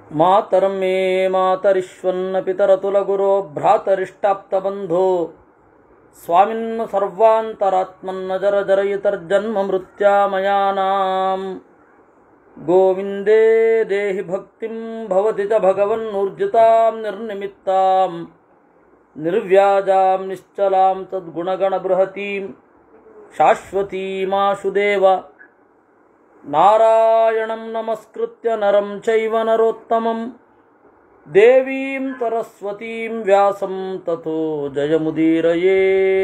ಮಾತರಂ ಮೇ ಮಾತರಿಶ್ವನ್ನ ಪಿತರತುಲಗುರೋ ಭ್ರಾತರಿಷ್ಟಾಪ್ತಬಂಧೋ ಸ್ವಾಮಿನ್ ಸರ್ವಾಂತರಾತ್ಮನ್ನ ಜರ ಜರಯಿತರ್ಜನ್ಮ ಮೃತ್ಯಾಮಯಾನಾಂ ಗೋವಿಂದೇ ದೇಹಿ ಭಕ್ತಿಂ ಭವತಿ ಚ ಭಗವನ್ನೂರ್ಜಿತಾಂ ನಿರ್ನಿಮಿತ್ತಾಂ ನಿರ್ವ್ಯಾಜಾಂ ನಿಶ್ಚಲಾಂ ತದ್ಗುಣಗಣ ಬೃಹತೀಂ ಶಾಶ್ವತೀಮಾಶು ದೇವ ನಾರಾಯಣಂ ನಮಸ್ಕೃತ್ಯ ನರಂ ಚೈವ ನರೋತ್ತಮಂ ದೇವೀಂ ಸರಸ್ವತೀಂ ವ್ಯಾಸಂ ತಥೋ ಜಯಮುದೀರಯೇ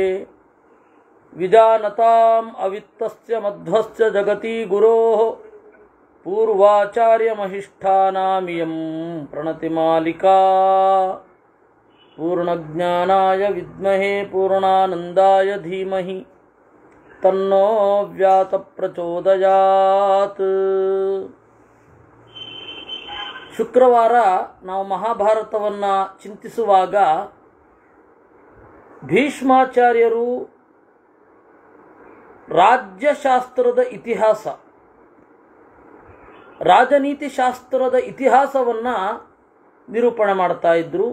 ವಿಜಾನತಾಂ ಅವಿತ್ತಸ್ಯ ಮಧ್ವಸ್ಯ ಜಗತಿ ಗುರೋಃ ಪೂರ್ವಾಚಾರ್ಯಮಹಿಷ್ಠಾನಾಮಿಯಂ ಪ್ರಣತಿಮಾಲಿಕಾ ಪೂರ್ಣಜ್ಞಾನಾಯ ವಿದ್ಮಹೇ ಪೂರ್ಣಾನಂದಾಯ ಧೀಮಹಿ ತನ್ನೋ ವ್ಯಾಸ ಪ್ರಚೋದಯಾತ್. ಶುಕ್ರವಾರ ನಾವು ಮಹಾಭಾರತವನ್ನು ಚಿಂತಿಸುವಾಗ ಭೀಷ್ಮಾಚಾರ್ಯರು ರಾಜ್ಯಶಾಸ್ತ್ರದ ಇತಿಹಾಸ, ರಾಜನೀತಿ ಶಾಸ್ತ್ರದ ಇತಿಹಾಸವನ್ನು ನಿರೂಪಣೆ ಮಾಡ್ತಾ ಇದ್ದರು.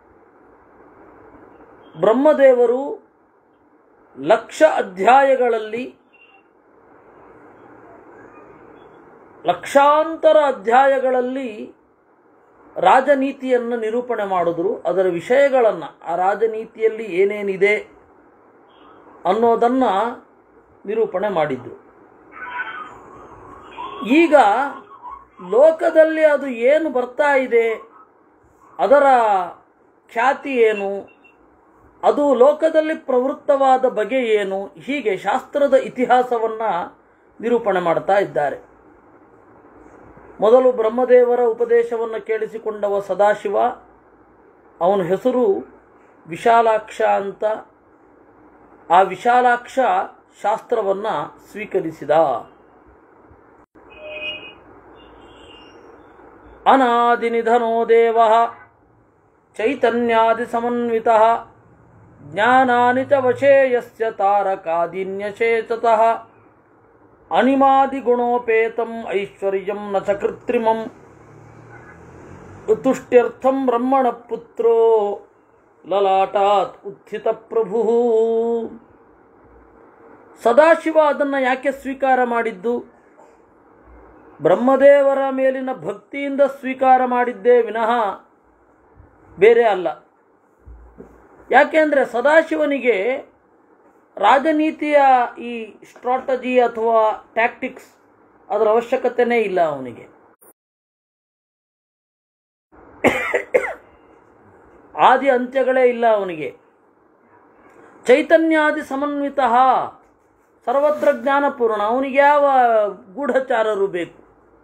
ಬ್ರಹ್ಮದೇವರು ಲಕ್ಷಾಂತರ ಅಧ್ಯಾಯಗಳಲ್ಲಿ ರಾಜನೀತಿಯನ್ನು ನಿರೂಪಣೆ ಮಾಡಿದ್ರು. ಅದರ ವಿಷಯಗಳನ್ನು, ಆ ರಾಜನೀತಿಯಲ್ಲಿ ಏನೇನಿದೆ ಅನ್ನೋದನ್ನು ನಿರೂಪಣೆ ಮಾಡಿದ್ರು. ಈಗ ಲೋಕದಲ್ಲಿ ಅದು ಏನು ಬರ್ತಾ ಇದೆ, ಅದರ ಖ್ಯಾತಿ ಏನು, ಅದು ಲೋಕದಲ್ಲಿ ಪ್ರವೃತ್ತವಾದ ಬಗೆ ಏನು, ಹೀಗೆ ಶಾಸ್ತ್ರದ ಇತಿಹಾಸವನ್ನು ನಿರೂಪಣೆ ಮಾಡ್ತಾ ಇದ್ದಾರೆ. ಮೊದಲು ಬ್ರಹ್ಮದೇವರ ಉಪದೇಶವನ್ನು ಕೇಳಿಸಿಕೊಂಡವ ಸದಾಶಿವ, ಅವನ ಹೆಸರು ವಿಶಾಲಾಕ್ಷ ಅಂತ. ಆ ವಿಶಾಲಾಕ್ಷ ಶಾಸ್ತ್ರವನ್ನು ಸ್ವೀಕರಿಸಿದ. ಅನಾದಿನಿಧನೋ ದೇವಃ ಚೈತನ್ಯಾದಿ ಸಮನ್ವಿತಃ ಜ್ಞಾನಾನಿ ಚ ವಶೇ ಯಸ್ಯ ತಾರಕಾದೀನ್ಯಶೇಷತಃ ಅನಿಮಾದಿಗುಣೋಪೇತಂ ಐಶ್ವರ್ಯಂ ನ ಚ ಕೃತ್ರಿಮಂ ತುಷ್ಟ್ಯರ್ಥಂ ಬ್ರಹ್ಮಣ ಪುತ್ರೋ ಲಲಾಟಾತ್ ಉತ್ಥಿತ ಪ್ರಭು. ಸದಾಶಿವ ಅದನ್ನು ಯಾಕೆ ಸ್ವೀಕಾರ ಮಾಡಿದ್ದು? ಬ್ರಹ್ಮದೇವರ ಮೇಲಿನ ಭಕ್ತಿಯಿಂದ ಸ್ವೀಕಾರ ಮಾಡಿದ್ದೇ ವಿನಃ ಬೇರೆ ಅಲ್ಲ. ಯಾಕೆಂದರೆ ಸದಾಶಿವನಿಗೆ ರಾಜನೀತಿಯ ಈ ಸ್ಟ್ರಾಟಜಿ ಅಥವಾ ಟ್ಯಾಕ್ಟಿಕ್ಸ್ ಅದರ ಅವಶ್ಯಕತೆಯೇ ಇಲ್ಲ. ಅವನಿಗೆ ಆದಿ ಅಂತ್ಯಗಳೇ ಇಲ್ಲ. ಅವನಿಗೆ ಚೈತನ್ಯಾದಿ ಸಮನ್ವಿತ, ಸರ್ವತ್ರ ಜ್ಞಾನಪೂರ್ಣ. ಅವನಿಗೆ ಯಾವ ಗೂಢಚಾರರು ಬೇಕು?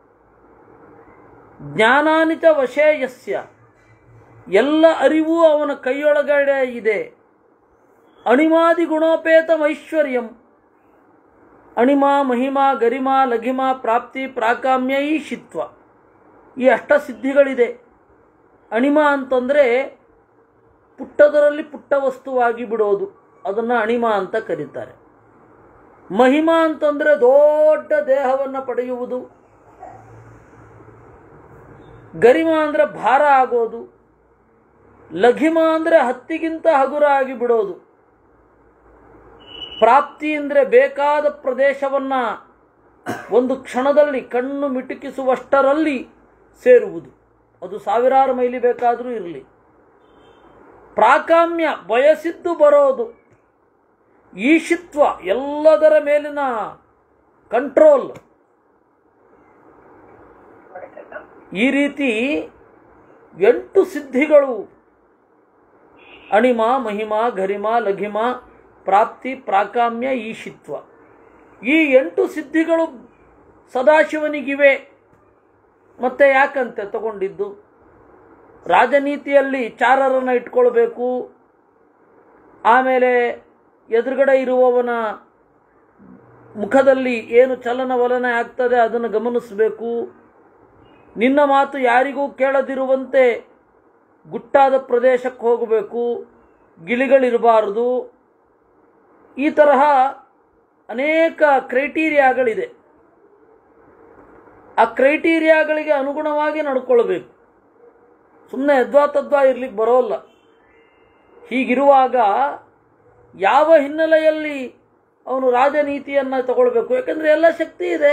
ಜ್ಞಾನಾನಿಚ ವಶೇಯಸ್ಯ, ಎಲ್ಲ ಅರಿವು ಅವನ ಕೈಯೊಳಗಡೆ ಇದೆ. ಅಣಿಮಾದಿ ಗುಣೋಪೇತಂ ಐಶ್ವರ್ಯಂ, ಅಣಿಮ ಮಹಿಮಾ ಗರಿಮಾ ಲಘಿಮಾ ಪ್ರಾಪ್ತಿ ಪ್ರಾಕಾಮ್ಯ ಈಶಿತ್ವ, ಈ ಅಷ್ಟಸಿದ್ಧಿಗಳಿದೆ. ಅಣಿಮ ಅಂತಂದರೆ ಪುಟ್ಟದರಲ್ಲಿ ಪುಟ್ಟ ವಸ್ತುವಾಗಿ ಬಿಡೋದು, ಅದನ್ನು ಅಣಿಮ ಅಂತ ಕರೀತಾರೆ. ಮಹಿಮಾ ಅಂತಂದರೆ ದೊಡ್ಡ ದೇಹವನ್ನು ಪಡೆಯುವುದು. ಗರಿಮಾ ಅಂದರೆ ಭಾರ ಆಗೋದು. ಲಘಿಮ ಅಂದರೆ ಹತ್ತಿಗಿಂತ ಹಗುರ ಆಗಿ ಬಿಡೋದು. ಪ್ರಾಪ್ತಿ ಅಂದರೆ ಬೇಕಾದ ಪ್ರದೇಶವನ್ನು ಒಂದು ಕ್ಷಣದಲ್ಲಿ ಕಣ್ಣು ಮಿಟುಕಿಸುವಷ್ಟರಲ್ಲಿ ಸೇರುವುದು. ಅದು ಸಾವಿರಾರು ಮೈಲಿ ಬೇಕಾದರೂ ಇರಲಿ. ಪ್ರಾಕಾಮ್ಯ, ಬಯಸಿದ್ದು ಬರೋದು. ಈಶಿತ್ವ, ಎಲ್ಲದರ ಮೇಲಿನ ಕಂಟ್ರೋಲ್. ಈ ರೀತಿ 8 ಸಿದ್ಧಿಗಳು, ಅಣಿಮ ಮಹಿಮ ಗರಿಮ ಲಘಿಮ ಪ್ರಾಪ್ತಿ ಪ್ರಾಕಾಮ್ಯ ಈಶಿತ್ವ, ಈ 8 ಸಿದ್ಧಿಗಳು ಸದಾಶಿವನಿಗಿವೆ. ಮತ್ತೆ ಯಾಕಂತೆ ತಗೊಂಡಿದ್ದು? ರಾಜನೀತಿಯಲ್ಲಿ ಚಾರರನ್ನು ಇಟ್ಕೊಳ್ಬೇಕು, ಆಮೇಲೆ ಎದುರುಗಡೆ ಇರುವವನ ಮುಖದಲ್ಲಿ ಏನು ಚಲನವಲನ ಆಗ್ತದೆ ಅದನ್ನು ಗಮನಿಸಬೇಕು. ನಿನ್ನ ಮಾತು ಯಾರಿಗೂ ಕೇಳದಿರುವಂತೆ ಗುಟ್ಟಾದ ಪ್ರದೇಶಕ್ಕೆ ಹೋಗಬೇಕು, ಗಿಳಿಗಳಿರಬಾರದು. ಈ ತರಹ ಅನೇಕ ಕ್ರೈಟೀರಿಯಾಗಳಿದೆ. ಆ ಕ್ರೈಟೀರಿಯಾಗಳಿಗೆ ಅನುಗುಣವಾಗಿ ನಡ್ಕೊಳ್ಬೇಕು. ಸುಮ್ಮನೆ ಯದ್ವಾ ತದ್ವಾ ಇರ್ಲಿಕ್ಕೆ ಬರೋಲ್ಲ. ಹೀಗಿರುವಾಗ ಯಾವ ಹಿನ್ನೆಲೆಯಲ್ಲಿ ಅವನು ರಾಜನೀತಿಯನ್ನು ತಗೊಳ್ಬೇಕು? ಯಾಕಂದರೆ ಎಲ್ಲ ಶಕ್ತಿ ಇದೆ.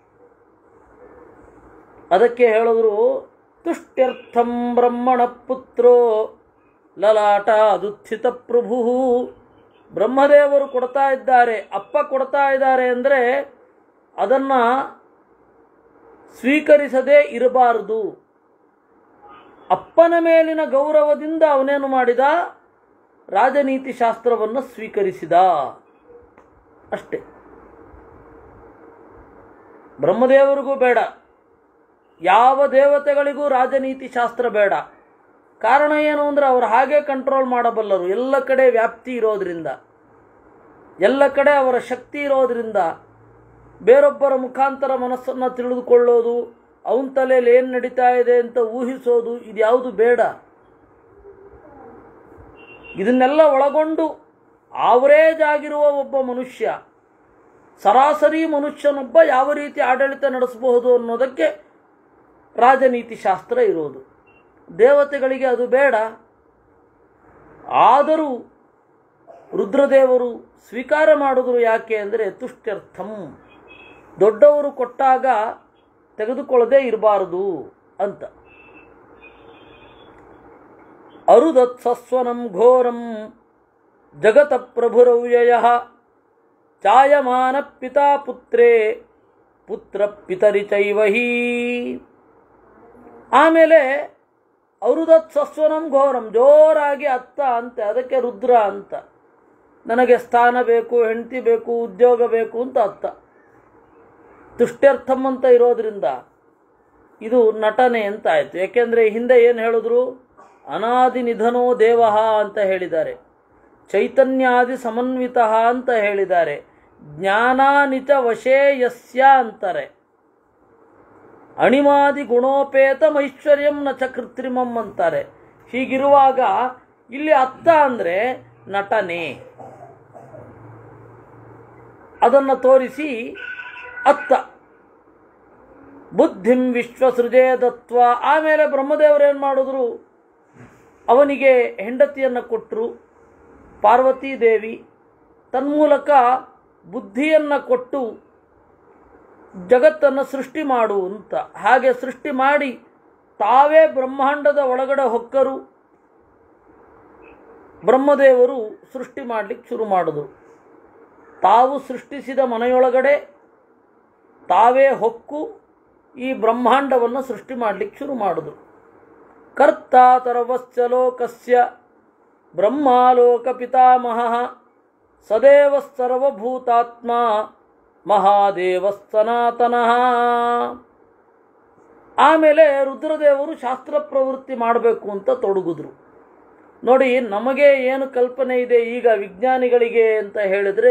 ಅದಕ್ಕೆ ಹೇಳಿದ್ರು, ತುಷ್ಟ್ಯರ್ಥಂ ಬ್ರಹ್ಮಣ ಪುತ್ರೋ ಲಲಾಟ ಅದುತ್ಥಿತ ಪ್ರಭು. ಬ್ರಹ್ಮದೇವರು ಕೊಡ್ತಾ ಇದ್ದಾರೆ, ಅಪ್ಪ ಕೊಡ್ತಾ ಇದ್ದಾರೆ ಅಂದರೆ ಅದನ್ನು ಸ್ವೀಕರಿಸದೇ ಇರಬಾರದು. ಅಪ್ಪನ ಮೇಲಿನ ಗೌರವದಿಂದ ಅವನೇನು ಮಾಡಿದ? ರಾಜನೀತಿ ಶಾಸ್ತ್ರವನ್ನು ಸ್ವೀಕರಿಸಿದ ಅಷ್ಟೆ. ಬ್ರಹ್ಮದೇವರಿಗೂ ಬೇಡ, ಯಾವ ದೇವತೆಗಳಿಗೂ ರಾಜನೀತಿ ಶಾಸ್ತ್ರ ಬೇಡ. ಕಾರಣ ಏನು ಅಂದರೆ ಅವರು ಹಾಗೆ ಕಂಟ್ರೋಲ್ ಮಾಡಬಲ್ಲರು. ಎಲ್ಲ ಕಡೆ ವ್ಯಾಪ್ತಿ ಇರೋದ್ರಿಂದ, ಎಲ್ಲ ಕಡೆ ಅವರ ಶಕ್ತಿ ಇರೋದ್ರಿಂದ ಬೇರೊಬ್ಬರ ಮುಖಾಂತರ ಮನಸ್ಸನ್ನು ತಿಳಿದುಕೊಳ್ಳೋದು, ಅವನ ತಲೆಯಲ್ಲಿ ಏನು ನಡೀತಾ ಇದೆ ಅಂತ ಊಹಿಸೋದು, ಇದ್ಯಾವುದು ಬೇಡ. ಇದನ್ನೆಲ್ಲ ಒಳಗೊಂಡು ಆವರೇಜ್ ಆಗಿರುವ ಒಬ್ಬ ಮನುಷ್ಯ, ಸರಾಸರಿ ಮನುಷ್ಯನೊಬ್ಬ ಯಾವ ರೀತಿ ಆಡಳಿತ ನಡೆಸಬಹುದು ಅನ್ನೋದಕ್ಕೆ ರಾಜನೀತಿ ಶಾಸ್ತ್ರ ಇರೋದು. ದೇವತೆಗಳಿಗೆ ಅದು ಬೇಡ. ಆದರೂ ರುದ್ರದೇವರು ಸ್ವೀಕಾರ ಮಾಡಿದ್ರು. ಯಾಕೆ ಅಂದರೆ ತುಷ್ಟ್ಯರ್ಥಂ, ದೊಡ್ಡವರು ಕೊಟ್ಟಾಗ ತೆಗೆದುಕೊಳ್ಳದೆ ಇರಬಾರದು ಅಂತ. ಅರುದತ್ಸಸ್ವನಂ ಘೋರಂ ಜಗತ ಪ್ರಭುರವ್ಯಯ ಚಾಯಮಾನ ಪಿತಾ ಪುತ್ರೇ ಪುತ್ರ ಪಿತರಿ ಚೈವಹಿ. ಆಮೇಲೆ ಅರುದತ್ಸಸ್ವನಂ ಘೋರಂ, ಜೋರಾಗಿ ಅತ್ತ ಅಂತೆ, ಅದಕ್ಕೆ ರುದ್ರ ಅಂತ. ನನಗೆ ಸ್ಥಾನ ಬೇಕು, ಹೆಂಡತಿ ಬೇಕು, ಉದ್ಯೋಗ ಬೇಕು ಅಂತ ಅತ್ತ. ತುಷ್ಟ್ಯರ್ಥಂ ಅಂತ ಇರೋದ್ರಿಂದ ಇದು ನಟನೆ ಅಂತ ಆಯಿತು. ಯಾಕೆಂದರೆ ಹಿಂದೆ ಏನು ಹೇಳಿದ್ರು? ಅನಾದಿ ನಿಧನೋ ದೇವಃ ಅಂತ ಹೇಳಿದ್ದಾರೆ, ಚೈತನ್ಯಾದಿ ಸಮನ್ವಿತ ಅಂತ ಹೇಳಿದ್ದಾರೆ, ಜ್ಞಾನಾನಿಚ ವಶೇ ಯಸ್ಯ ಅಂತಾರೆ, ಅಣಿಮಾದಿ ಗುಣೋಪೇತಮೈಶ್ವರ್ಯಂ ನ ಚ ಕೃತ್ರಿಮಂ ಅಂತಾರೆ. ಹೀಗಿರುವಾಗ ಇಲ್ಲಿ ಅತ್ತ ಅಂದರೆ ನಟನೆ, ಅದನ್ನು ತೋರಿಸಿ ಅತ್ತ. ಬುದ್ಧಿಂ ವಿಶ್ವಸೃಜೇ ದತ್ವ. ಆಮೇಲೆ ಬ್ರಹ್ಮದೇವರೇನು ಮಾಡಿದ್ರು? ಅವನಿಗೆ ಹೆಂಡತಿಯನ್ನು ಕೊಟ್ಟರು, ಪಾರ್ವತೀ ದೇವಿ. ತನ್ಮೂಲಕ ಬುದ್ಧಿಯನ್ನು ಕೊಟ್ಟು ಜಗತ್ತನ್ನು ಸೃಷ್ಟಿ ಮಾಡು ಅಂತ. ಹಾಗೆ ಸೃಷ್ಟಿ ಮಾಡಿ ತಾವೇ ಬ್ರಹ್ಮಾಂಡದ ಒಳಗಡೆ ಹೊಕ್ಕರು. ಬ್ರಹ್ಮದೇವರು ಸೃಷ್ಟಿ ಮಾಡಲಿಕ್ಕೆ ಶುರು ಮಾಡಿದ್ರು. ತಾವು ಸೃಷ್ಟಿಸಿದ ಮನೆಯೊಳಗಡೆ ತಾವೇ ಹೊಕ್ಕು ಈ ಬ್ರಹ್ಮಾಂಡವನ್ನು ಸೃಷ್ಟಿ ಮಾಡಲಿಕ್ಕೆ ಶುರು ಮಾಡಿದ್ರು. ಕರ್ತಾ ಸರ್ವಸ್ಯ ಲೋಕಸ್ಯ ಬ್ರಹ್ಮಾಲೋಕ ಪಿತಾಮಹ ಸದೇವ ಸರ್ವಭೂತಾತ್ಮ ಮಹಾದೇವ ಸನಾತನಃ. ಆಮೇಲೆ ರುದ್ರದೇವರು ಶಾಸ್ತ್ರ ಪ್ರವೃತ್ತಿ ಮಾಡಬೇಕು ಅಂತ ತೊಡಗಿದ್ರು. ನೋಡಿ, ನಮಗೆ ಏನು ಕಲ್ಪನೆ ಇದೆ ಈಗ ವಿಜ್ಞಾನಿಗಳಿಗೆ ಅಂತ ಹೇಳಿದರೆ,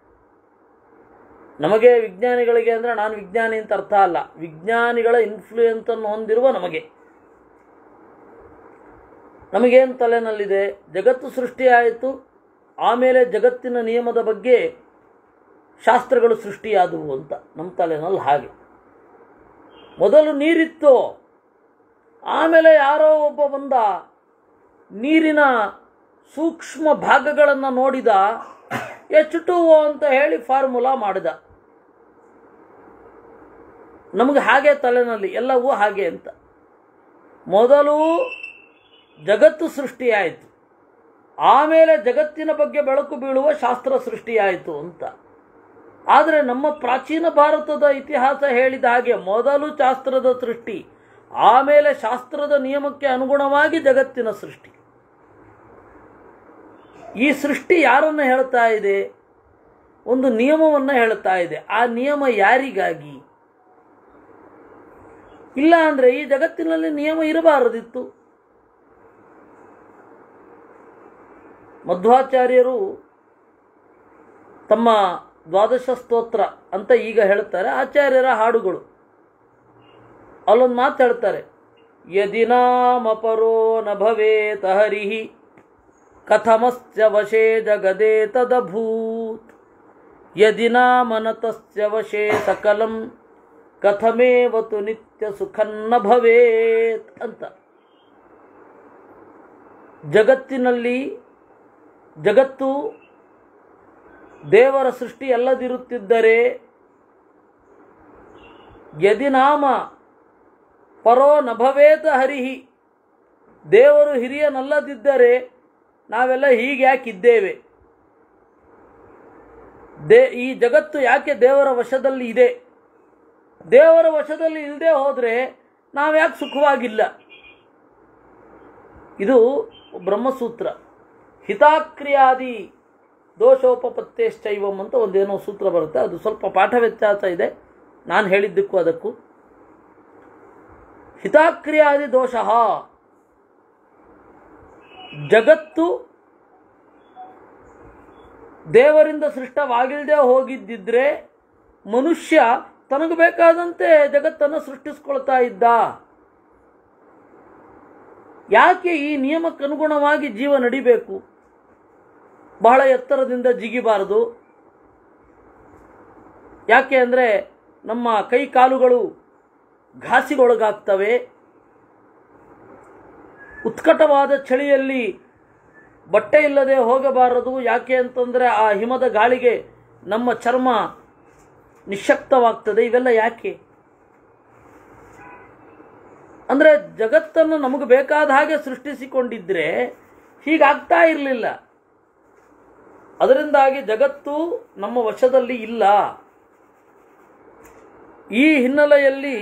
ನಮಗೆ ವಿಜ್ಞಾನಿಗಳಿಗೆ ಅಂದರೆ ನಾನು ವಿಜ್ಞಾನಿ ಅಂತ ಅರ್ಥ ಅಲ್ಲ, ವಿಜ್ಞಾನಿಗಳ ಇನ್ಫ್ಲೂಯೆನ್ಸನ್ನು ಹೊಂದಿರುವ ನಮಗೇನು ತಲೆನಲ್ಲಿದೆ? ಜಗತ್ತು ಸೃಷ್ಟಿಯಾಯಿತು, ಆಮೇಲೆ ಜಗತ್ತಿನ ನಿಯಮದ ಬಗ್ಗೆ ಶಾಸ್ತ್ರಗಳು ಸೃಷ್ಟಿಯಾದವು ಅಂತ ನಮ್ಮ ತಲೆನಲ್ಲಿ. ಹಾಗೆ ಮೊದಲು ನೀರಿತ್ತು, ಆಮೇಲೆ ಯಾರೋ ಒಬ್ಬ ಬಂದ, ನೀರಿನ ಸೂಕ್ಷ್ಮ ಭಾಗಗಳನ್ನು ನೋಡಿದ, H2O ಅಂತ ಹೇಳಿ ಫಾರ್ಮುಲಾ ಮಾಡಿದ. ನಮಗೆ ಹಾಗೆ ತಲೆನಲ್ಲಿ ಎಲ್ಲವೂ ಹಾಗೆ ಅಂತ. ಮೊದಲು ಜಗತ್ತು ಸೃಷ್ಟಿಯಾಯಿತು, ಆಮೇಲೆ ಜಗತ್ತಿನ ಬಗ್ಗೆ ಬೆಳಕು ಬೀಳುವ ಶಾಸ್ತ್ರ ಸೃಷ್ಟಿಯಾಯಿತು ಅಂತ. ಆದರೆ ನಮ್ಮ ಪ್ರಾಚೀನ ಭಾರತದ ಇತಿಹಾಸ ಹೇಳಿದ ಹಾಗೆ ಮೊದಲು ಶಾಸ್ತ್ರದ ಸೃಷ್ಟಿ, ಆಮೇಲೆ ಶಾಸ್ತ್ರದ ನಿಯಮಕ್ಕೆ ಅನುಗುಣವಾಗಿ ಜಗತ್ತಿನ ಸೃಷ್ಟಿ. ಈ ಸೃಷ್ಟಿ ಯಾರನ್ನು ಹೇಳ್ತಾ ಇದೆ? ಒಂದು ನಿಯಮವನ್ನು ಹೇಳ್ತಾ ಇದೆ. ಆ ನಿಯಮ ಯಾರಿಗಾಗಿ? ಇಲ್ಲ ಅಂದರೆ ಈ ಜಗತ್ತಿನಲ್ಲಿ ನಿಯಮ ಇರಬಾರದಿತ್ತು. ಮಧ್ವಾಚಾರ್ಯರು ತಮ್ಮ ದ್ವಾದಶ ಸ್ತೋತ್ರ ಅಂತ ಈಗ ಹೇಳ್ತಾರೆ, ಆಚಾರ್ಯರ ಹಾಡುಗಳು. ಅಲ್ಲೊಂದು ಮಾತು ಹೇಳ್ತಾರೆ, ಯದಿ ನಾಮಪರೋ ನ ಭವೇತ ಹರಿಹಿ ಕಥಮಸ್ಯ ವಶೇ ಜಗದೇ ತದಭೂತ್ ಯದಿ ನಾಮನತಸ್ಯ ವಶೇ ಸಕಲಂ ಕಥಮೇವತು ನಿತ್ಯ ಸುಖನ್ನ ಭವೇತ್ ಅಂತ. ಜಗತ್ತಿನಲ್ಲಿ ಜಗತ್ತು ದೇವರ ಸೃಷ್ಟಿ ಅಲ್ಲದಿರುತ್ತಿದ್ದರೆ ಯದಿ ನಾಮ ಪರೋ ನಭವೇತ ಹರಿಹಿ, ದೇವರು ಹಿರಿಯನಲ್ಲದಿದ್ದರೆ ನಾವೆಲ್ಲ ಹೀಗೆ ಯಾಕಿದ್ದೇವೆ? ಈ ಜಗತ್ತು ಯಾಕೆ ದೇವರ ವಶದಲ್ಲಿ ಇದೆ? ದೇವರ ವಶದಲ್ಲಿ ಇಲ್ಲದೆ ಹೋದರೆ ನಾವ್ಯಾಕೆ ಸುಖವಾಗಿಲ್ಲ? ಇದು ಬ್ರಹ್ಮಸೂತ್ರ. ಹಿತಾಕ್ರಿಯಾದಿ ದೋಷೋಪಪತ್ತೇಶ್ಚೈವಂ ಅಂತ ಒಂದೇನೋ ಸೂತ್ರ ಬರುತ್ತೆ. ಅದು ಸ್ವಲ್ಪ ಪಾಠ ವ್ಯತ್ಯಾಸ ಇದೆ ನಾನು ಹೇಳಿದ್ದಕ್ಕೂ ಅದಕ್ಕೂ. ಹಿತಾಕ್ರಿಯಾದಿ ದೋಷ, ಜಗತ್ತು ದೇವರಿಂದ ಸೃಷ್ಟವಾಗಿಲ್ಲದೆ ಹೋಗಿದ್ದಿದ್ರೆ ಮನುಷ್ಯ ತನಗೆ ಬೇಕಾದಂತೆ ಜಗತ್ತನ್ನು ಸೃಷ್ಟಿಸ್ಕೊಳ್ತಾ ಇದ್ದ. ಯಾಕೆ ಈ ನಿಯಮಕ್ಕನುಗುಣವಾಗಿ ಜೀವ ನಡಿಬೇಕು? ಬಹಳ ಎತ್ತರದಿಂದ ಜಿಗಿಬಾರದು. ಯಾಕೆ ಅಂದರೆ ನಮ್ಮ ಕೈ ಕಾಲುಗಳು ಘಾಸಿಗೊಳಗಾಗ್ತವೆ. ಉತ್ಕಟವಾದ ಚಳಿಯಲ್ಲಿ ಬಟ್ಟೆ ಇಲ್ಲದೆ ಹೋಗಬಾರದು. ಯಾಕೆ ಅಂತಂದರೆ ಆ ಹಿಮದ ಗಾಳಿಗೆ ನಮ್ಮ ಚರ್ಮ ನಿಶ್ಶಕ್ತವಾಗ್ತದೆ. ಇವೆಲ್ಲ ಯಾಕೆ ಅಂದರೆ ಜಗತ್ತನ್ನು ನಮಗೆ ಬೇಕಾದ ಹಾಗೆ ಸೃಷ್ಟಿಸಿಕೊಂಡಿದ್ರೆ ಹೀಗಾಗ್ತಾ ಇರಲಿಲ್ಲ. ಅದರಿಂದಾಗಿ ಜಗತ್ತು ನಮ್ಮ ವಶದಲ್ಲಿ ಇಲ್ಲ. ಈ ಹಿನ್ನೆಲೆಯಲ್ಲಿ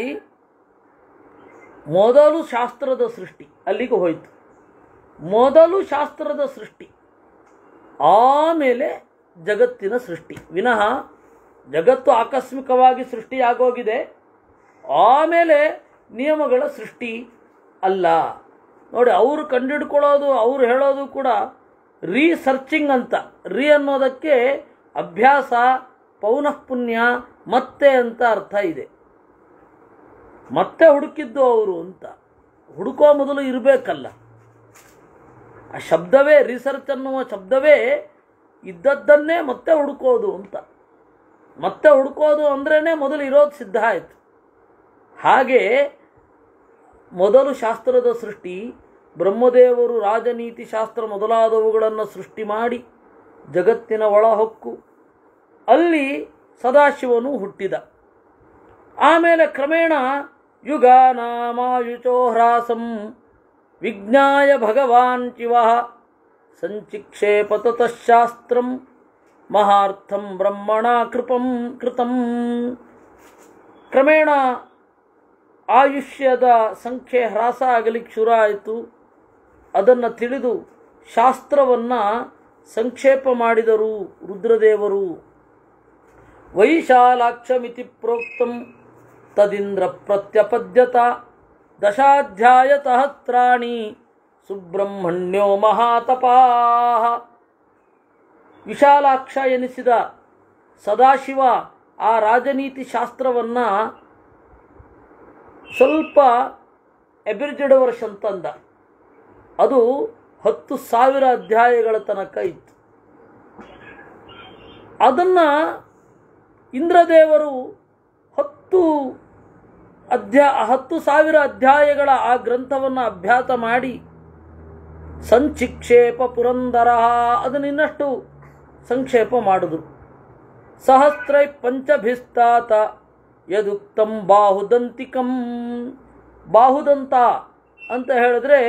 ಮೊದಲು ಶಾಸ್ತ್ರದ ಸೃಷ್ಟಿ ಅಲ್ಲಿಗೆ ಹೋಯಿತು. ಮೊದಲು ಶಾಸ್ತ್ರದ ಸೃಷ್ಟಿ, ಆಮೇಲೆ ಜಗತ್ತಿನ ಸೃಷ್ಟಿ. ವಿನಃ ಜಗತ್ತು ಆಕಸ್ಮಿಕವಾಗಿ ಸೃಷ್ಟಿಯಾಗೋಗಿದೆ, ಆಮೇಲೆ ನಿಯಮಗಳ ಸೃಷ್ಟಿ ಅಲ್ಲ. ನೋಡಿ, ಅವರು ಕಂಡುಹಿಡ್ಕೊಳ್ಳೋದು, ಅವರು ಹೇಳೋದು ಕೂಡ ರೀಸರ್ಚಿಂಗ್ ಅಂತ. ರೀ ಅನ್ನೋದಕ್ಕೆ ಅಭ್ಯಾಸ, ಪೌನಃಪುಣ್ಯ, ಮತ್ತೆ ಅಂತ ಅರ್ಥ ಇದೆ. ಮತ್ತೆ ಹುಡುಕಿದ್ದು ಅವರು ಅಂತ. ಹುಡುಕೋ ಮೊದಲು ಇರಬೇಕಲ್ಲ. ಆ ಶಬ್ದವೇ, ರಿಸರ್ಚ್ ಅನ್ನುವ ಶಬ್ದವೇ ಇದ್ದದ್ದನ್ನೇ ಮತ್ತೆ ಹುಡುಕೋದು ಅಂತ. ಮತ್ತೆ ಹುಡುಕೋದು ಅಂದ್ರೇ ಮೊದಲು ಇರೋದು ಸಿದ್ಧ ಆಯಿತು. ಹಾಗೆ ಮೊದಲು ಶಾಸ್ತ್ರದ ಸೃಷ್ಟಿ, ಬ್ರಹ್ಮದೇವರು ರಾಜನೀತಿ ಶಾಸ್ತ್ರ ಮೊದಲಾದವುಗಳನ್ನು ಸೃಷ್ಟಿ ಮಾಡಿ ಜಗತ್ತಿನ ಒಳಹೊಕ್ಕು. ಅಲ್ಲಿ ಸದಾಶಿವನು ಹುಟ್ಟಿದ. ಆಮೇಲೆ ಕ್ರಮೇಣ ಯುಗಾನಾಮಾಯುಚೋ ಹ್ರಾಸಂ ವಿಜ್ಞಾಯ ಭಗವಾನ್ ಶಿವಃ ಸಂಚಿಕ್ಷೇಪ ತತಃ ಶಾಸ್ತ್ರಂ ಮಹಾರ್ಥಂ ಬ್ರಹ್ಮಣ ಕೃತಂ. ಕ್ರಮೇಣ ಆಯುಷ್ಯದ ಸಂಖ್ಯೆ ಹ್ರಾಸ ಆಗಲಿಕ್ಕೆ ಶುರು ಆಯಿತು. ಅದನ್ನು ತಿಳಿದು ಶಾಸ್ತ್ರವನ್ನು ಸಂಕ್ಷೇಪ ಮಾಡಿದರು ರುದ್ರದೇವರು. ವೈಶಾಲಾಕ್ಷಮಿತಿ ಪ್ರೋಕ್ತಂ ತದಿಂದ್ರ ಪ್ರತ್ಯಪದ್ಯತ ದಶಾಧ್ಯಾಯ ಸಹಸ್ರಾಣಿ ಸುಬ್ರಹ್ಮಣ್ಯೋ ಮಹಾತಪಾಃ. ವಿಶಾಲಾಕ್ಷ ಎನಿಸಿದ ಸದಾಶಿವ ಆ ರಾಜನೀತಿ ಶಾಸ್ತ್ರವನ್ನು ಸ್ವಲ್ಪ ಎಬಿರ್ಜೆಡ್ ವರ್ಷನ್ ತಂದ. ಅದು 10,000 ಅಧ್ಯಾಯಗಳ ತನಕ ಇತ್ತು. ಅದನ್ನು ಇಂದ್ರದೇವರು 10,000 ಅಧ್ಯಾಯಗಳ ಆ ಗ್ರಂಥವನ್ನು ಅಭ್ಯಾಸ ಮಾಡಿ ಸಂಚಿಕ್ಷೇಪ ಪುರಂದರ ಅದನ್ನು ಇನ್ನಷ್ಟು ಸಂಕ್ಷೇಪ ಮಾಡಿದ್ರು. ಸಹಸ್ರೈ ಪಂಚಭಿಸ್ತಾತ ಯದುಕ್ತಂ ಬಾಹುದಂತಿಕಂ. ಬಾಹುದಂತ ಅಂತ ಹೇಳಿದ್ರೆ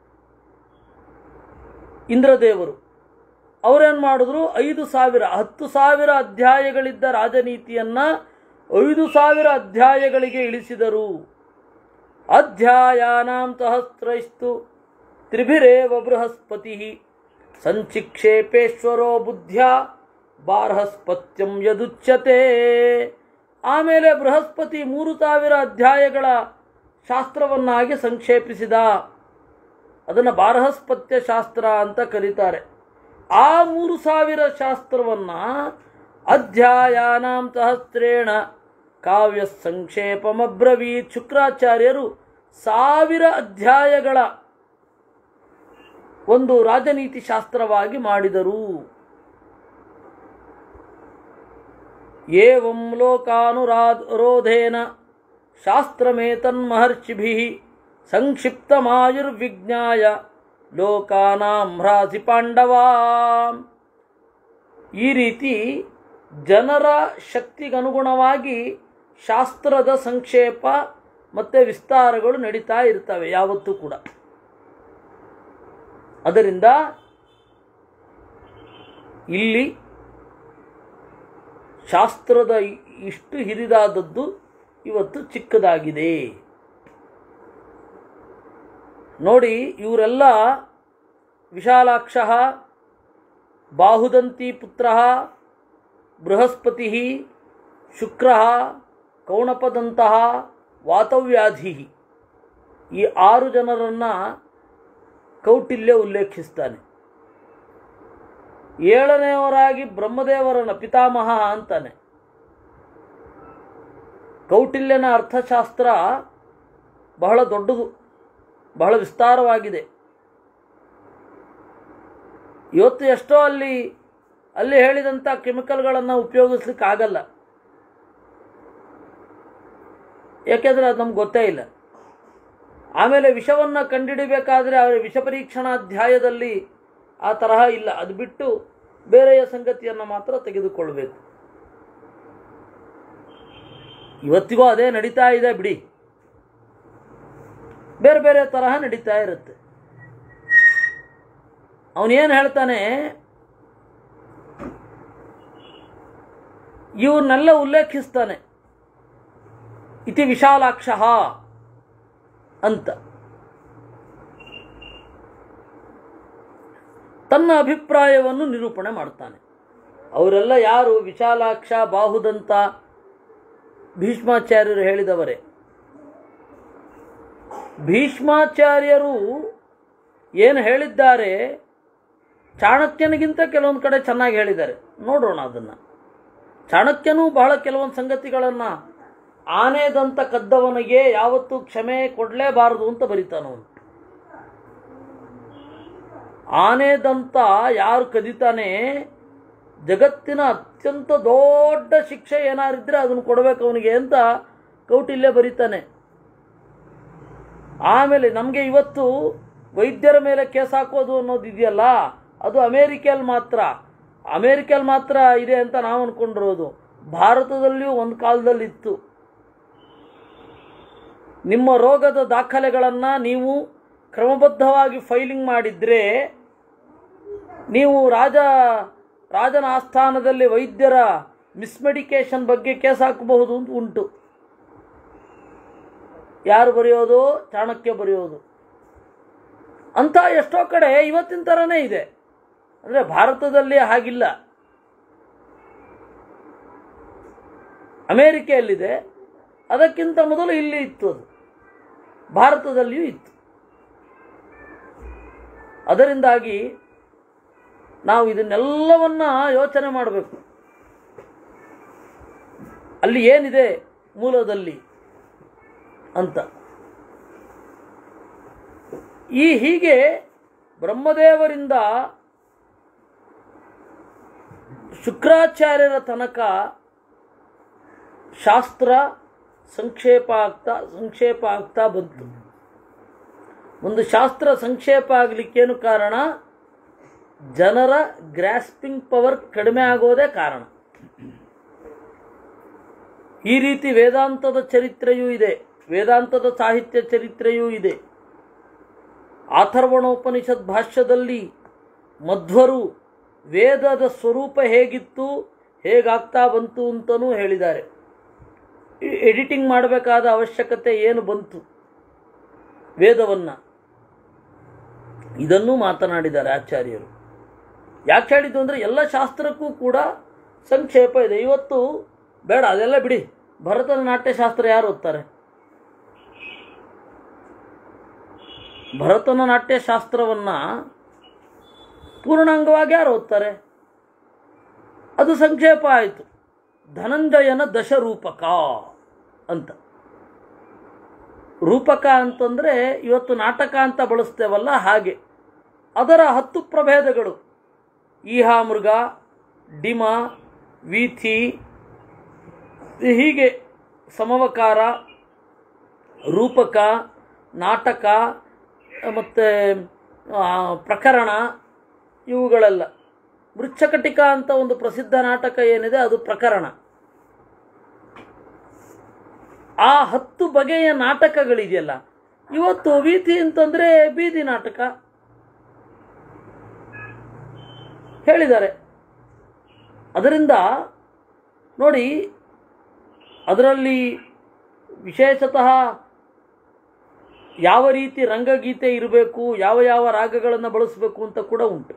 ಇಂದ್ರದೇವರು. ಅವರೇನು ಮಾಡಿದ್ರು, 10,000 ಅಧ್ಯಾಯಗಳಿದ್ದ ರಾಜನೀತಿಯನ್ನು 5,000 ಅಧ್ಯಾಯಗಳಿಗೆ ಇಳಿಸಿದರು. ಅಧ್ಯಾಯಾನಾಂ ಸಹಸ್ರೈಸ್ತು ತ್ರಿಭಿರೇವ ಬೃಹಸ್ಪತಿ ಸಂಚಿಕ್ಷೇಪೇಶ್ವರೋ ಬುದ್ಧ್ಯ ಬಾರ್ಹಸ್ಪತ್ಯಂ ಯದುಚ್ಯತೆ. ಆಮೇಲೆ ಬೃಹಸ್ಪತಿ 3,000 ಅಧ್ಯಾಯಗಳ ಶಾಸ್ತ್ರವನ್ನಾಗಿ ಸಂಕ್ಷೇಪಿಸಿದ. ಅದನ್ನು ಬಾರ್ಹಸ್ಪತ್ಯ ಶಾಸ್ತ್ರ ಅಂತ ಕರೀತಾರೆ. ಆ 3,000 ಶಾಸ್ತ್ರವನ್ನು ಅಧ್ಯಾಯಾನಾಂ ಸಹಸ್ರೇಣ ಕಾವ್ಯ ಸಂಕ್ಷೇಪಮಬ್ರವೀತ್. ಶುಕ್ರಾಚಾರ್ಯರು 1000 ಅಧ್ಯಾಯಗಳ ಒಂದು ರಾಜನೀತಿ ಶಾಸ್ತ್ರವಾಗಿ ಮಾಡಿದರು. ಏವಂ ಲೋಕಾನುರೋಧೇನ ಶಾಸ್ತ್ರಮೇತನ್ಮಹರ್ಷಿಭಿಃ ಸಂಕ್ಷಿಪ್ತಮಾಯುರ್ವಿಜ್ಞಾಯ ಲೋಕಾನಾಂ ಹ್ರಾಸಿ ಪಾಂಡವ. ಈ ರೀತಿ ಜನರ ಶಕ್ತಿಗನುಗುಣವಾಗಿ ಶಾಸ್ತ್ರದ ಸಂಕ್ಷೇಪ ಮತ್ತು ವಿಸ್ತಾರಗಳು ನಡೀತಾ ಇರ್ತವೆ ಯಾವತ್ತೂ ಕೂಡ. ಅದರಿಂದ ಇಲ್ಲಿ ಶಾಸ್ತ್ರದ ಇಷ್ಟು ಹಿರಿದಾದದ್ದು ಇವತ್ತು ಚಿಕ್ಕದಾಗಿದೆ. ನೋಡಿ, ಇವರೆಲ್ಲ ವಿಶಾಲಾಕ್ಷ, ಬಾಹುದಂತಿ ಪುತ್ರ, ಬೃಹಸ್ಪತಿ, ಶುಕ್ರ, ಕೌಣಪದಂತಹ, ವಾತವ್ಯಾಧಿ, ಈ 6 ಜನರನ್ನು ಕೌಟಿಲ್ಯ ಉಲ್ಲೇಖಿಸ್ತಾನೆ. 7ನೇವರಾಗಿ ಬ್ರಹ್ಮದೇವರನ್ನ ಪಿತಾಮಹ ಅಂತಾನೆ. ಕೌಟಿಲ್ಯನ ಅರ್ಥಶಾಸ್ತ್ರ ಬಹಳ ದೊಡ್ಡದು, ಬಹಳ ವಿಸ್ತಾರವಾಗಿದೆ. ಇವತ್ತು ಎಷ್ಟೋ ಅಲ್ಲಿ ಹೇಳಿದಂಥ ಕೆಮಿಕಲ್ಗಳನ್ನು ಉಪಯೋಗಿಸ್ಲಿಕ್ಕಾಗಲ್ಲ. ಯಾಕೆಂದರೆ ಅದು ನಮ್ಗೆ ಗೊತ್ತೇ ಇಲ್ಲ. ಆಮೇಲೆ ವಿಷವನ್ನು ಕಂಡುಹಿಡಿಬೇಕಾದ್ರೆ ಅವರ ವಿಷ ಪರೀಕ್ಷಣಾಧ್ಯಾಯದಲ್ಲಿ ಆ ತರಹ ಇಲ್ಲ. ಅದು ಬಿಟ್ಟು ಬೇರೆಯ ಸಂಗತಿಯನ್ನು ಮಾತ್ರ ತೆಗೆದುಕೊಳ್ಬೇಕು. ಇವತ್ತಿಗೂ ಅದೇ ನಡೀತಾ ಇದೆ ಬಿಡಿ. ಬೇರೆ ಬೇರೆ ತರಹ ನಡೀತಾ ಇರುತ್ತೆ. ಅವನೇನು ಹೇಳ್ತಾನೆ, ಇವನ್ನೆಲ್ಲ ಉಲ್ಲೇಖಿಸ್ತಾನೆ. ಇತಿ ವಿಶಾಲಾಕ್ಷ ಅಂತ ತನ್ನ ಅಭಿಪ್ರಾಯವನ್ನು ನಿರೂಪಣೆ ಮಾಡ್ತಾನೆ. ಅವರೆಲ್ಲ ಯಾರು? ವಿಶಾಲಾಕ್ಷ, ಬಾಹುದಂತ, ಭೀಷ್ಮಾಚಾರ್ಯರು ಹೇಳಿದವರೇ. ಭೀಷ್ಮಾಚಾರ್ಯರು ಏನು ಹೇಳಿದ್ದಾರೆ, ಚಾಣಕ್ಯನಿಗಿಂತ ಕೆಲವೊಂದು ಕಡೆ ಚೆನ್ನಾಗಿ ಹೇಳಿದ್ದಾರೆ. ನೋಡೋಣ ಅದನ್ನು. ಚಾಣಕ್ಯನೂ ಬಹಳ ಕೆಲವೊಂದು ಸಂಗತಿಗಳನ್ನು ಆನೆದಂತ ಕದ್ದವನಿಗೆ ಯಾವತ್ತೂ ಕ್ಷಮೆ ಕೊಡಲೇಬಾರದು ಅಂತ ಬರೀತಾನವನು. ಆನೆದಂತ ಯಾರು ಕದೀತಾನೆ, ಜಗತ್ತಿನ ಅತ್ಯಂತ ದೊಡ್ಡ ಶಿಕ್ಷೆ ಏನಾರಿದ್ರೆ ಅದನ್ನು ಕೊಡಬೇಕು ಅವನಿಗೆ ಅಂತ ಕೌಟಿಲ್ಯ ಬರೀತಾನೆ. ಆಮೇಲೆ ನಮಗೆ ಇವತ್ತು ವೈದ್ಯರ ಮೇಲೆ ಕೇಸ್ ಹಾಕೋದು ಅನ್ನೋದು ಇದೆಯಲ್ಲ, ಅದು ಅಮೇರಿಕಲ್ಲಿ ಮಾತ್ರ ಇದೆ ಅಂತ ನಾವು ಅಂದ್ಕೊಂಡಿರೋದು. ಭಾರತದಲ್ಲಿಯೂ ಒಂದು ಕಾಲದಲ್ಲಿ ಇತ್ತು. ನಿಮ್ಮ ರೋಗದ ದಾಖಲೆಗಳನ್ನು ನೀವು ಕ್ರಮಬದ್ಧವಾಗಿ ಫೈಲಿಂಗ್ ಮಾಡಿದರೆ ನೀವು ರಾಜನ ಆಸ್ಥಾನದಲ್ಲಿ ವೈದ್ಯರ ಮಿಸ್ಮೆಡಿಕೇಷನ್ ಬಗ್ಗೆ ಕೇಸ್ ಹಾಕಬಹುದು ಅಂತ ಉಂಟು. ಯಾರು ಬರೆಯೋದು? ಚಾಣಕ್ಯ ಬರೆಯೋದು. ಅಂತ ಎಷ್ಟೋ ಕಡೆ ಇವತ್ತಿನ ಥರನೇ ಇದೆ. ಅಂದರೆ ಭಾರತದಲ್ಲಿ ಹಾಗಿಲ್ಲ, ಅಮೇರಿಕೆಯಲ್ಲಿದೆ. ಅದಕ್ಕಿಂತ ಮೊದಲು ಇಲ್ಲಿ ಇತ್ತು, ಅದು ಭಾರತದಲ್ಲಿಯೂ ಇತ್ತು. ಅದರಿಂದಾಗಿ ನಾವು ಇದನ್ನೆಲ್ಲವನ್ನ ಯೋಚನೆ ಮಾಡಬೇಕು. ಅಲ್ಲಿ ಏನಿದೆ ಮೂಲದಲ್ಲಿ ಅಂತ. ಹೀಗೆ ಬ್ರಹ್ಮದೇವರಿಂದ ಶುಕ್ರಾಚಾರ್ಯರ ತನಕ ಶಾಸ್ತ್ರ ಸಂಕ್ಷೇಪ ಆಗ್ತಾ ಬಂತು. ಒಂದು ಶಾಸ್ತ್ರ ಸಂಕ್ಷೇಪ ಆಗಲಿಕ್ಕೇನು ಕಾರಣ? ಜನರ ಗ್ರಾಸ್ಪಿಂಗ್ ಪವರ್ ಕಡಿಮೆ ಆಗೋದೇ ಕಾರಣ. ಈ ರೀತಿ ವೇದಾಂತದ ಚರಿತ್ರೆಯೂ ಇದೆ, ವೇದಾಂತದ ಸಾಹಿತ್ಯ ಚರಿತ್ರೆಯೂ ಇದೆ. ಅಥರ್ವಣೋಪನಿಷತ್ ಭಾಷ್ಯದಲ್ಲಿ ಮಧ್ವರು ವೇದದ ಸ್ವರೂಪ ಹೇಗಿತ್ತು, ಹೇಗಾಗ್ತಾ ಬಂತು ಅಂತಲೂ ಹೇಳಿದ್ದಾರೆ. ಎಡಿಟಿಂಗ್ ಮಾಡಬೇಕಾದ ಅವಶ್ಯಕತೆ ಏನು ಬಂತು ವೇದವನ್ನು, ಇದನ್ನು ಮಾತನಾಡಿದ್ದಾರೆ ಆಚಾರ್ಯರು. ಯಾಕೆ ಹೇಳಿದ್ದು ಅಂದರೆ ಎಲ್ಲ ಶಾಸ್ತ್ರಕ್ಕೂ ಕೂಡ ಸಂಕ್ಷೇಪ ಇದೆ. ಇವತ್ತು ಬೇಡ, ಅದೆಲ್ಲ ಬಿಡಿ. ಭರತನ ನಾಟ್ಯಶಾಸ್ತ್ರ ಯಾರು ಓದ್ತಾರೆ? ಭರತನ ನಾಟ್ಯಶಾಸ್ತ್ರವನ್ನು ಪೂರ್ಣಾಂಗವಾಗಿ ಯಾರು ಓದ್ತಾರೆ? ಅದು ಸಂಕ್ಷೇಪ ಆಯಿತು. ಧನಂಜಯನ ದಶರೂಪಕ ಅಂತ. ರೂಪಕ ಅಂತಂದರೆ ಇವತ್ತು ನಾಟಕ ಅಂತ ಬಳಸ್ತೇವಲ್ಲ, ಹಾಗೆ ಅದರ 10 ಪ್ರಭೇದಗಳು: ಈಹಾಮೃಗ, ಡಿಮ, ವೀಥಿ, ಹೀಗೆ ಸಮವಕಾರ, ರೂಪಕ, ನಾಟಕ ಮತ್ತು ಪ್ರಕರಣ ಇವುಗಳೆಲ್ಲ. ಮೃಚ್ಛಕಟಿಕ ಅಂತ ಒಂದು ಪ್ರಸಿದ್ಧ ನಾಟಕ ಏನಿದೆ ಅದು ಪ್ರಕರಣ. ಆ 10 ಬಗೆಯ ನಾಟಕಗಳಿದೆಯಲ್ಲ, ಇವತ್ತು ವೀಥಿ ಅಂತಂದರೆ ಬೀದಿ ನಾಟಕ ಹೇಳಿದ್ದಾರೆ. ಅದರಿಂದ ನೋಡಿ, ಅದರಲ್ಲಿ ವಿಶೇಷತಃ ಯಾವ ರೀತಿ ರಂಗಗೀತೆ ಇರಬೇಕು, ಯಾವ ಯಾವ ರಾಗಗಳನ್ನು ಬಳಸಬೇಕು ಅಂತ ಕೂಡ ಉಂಟು.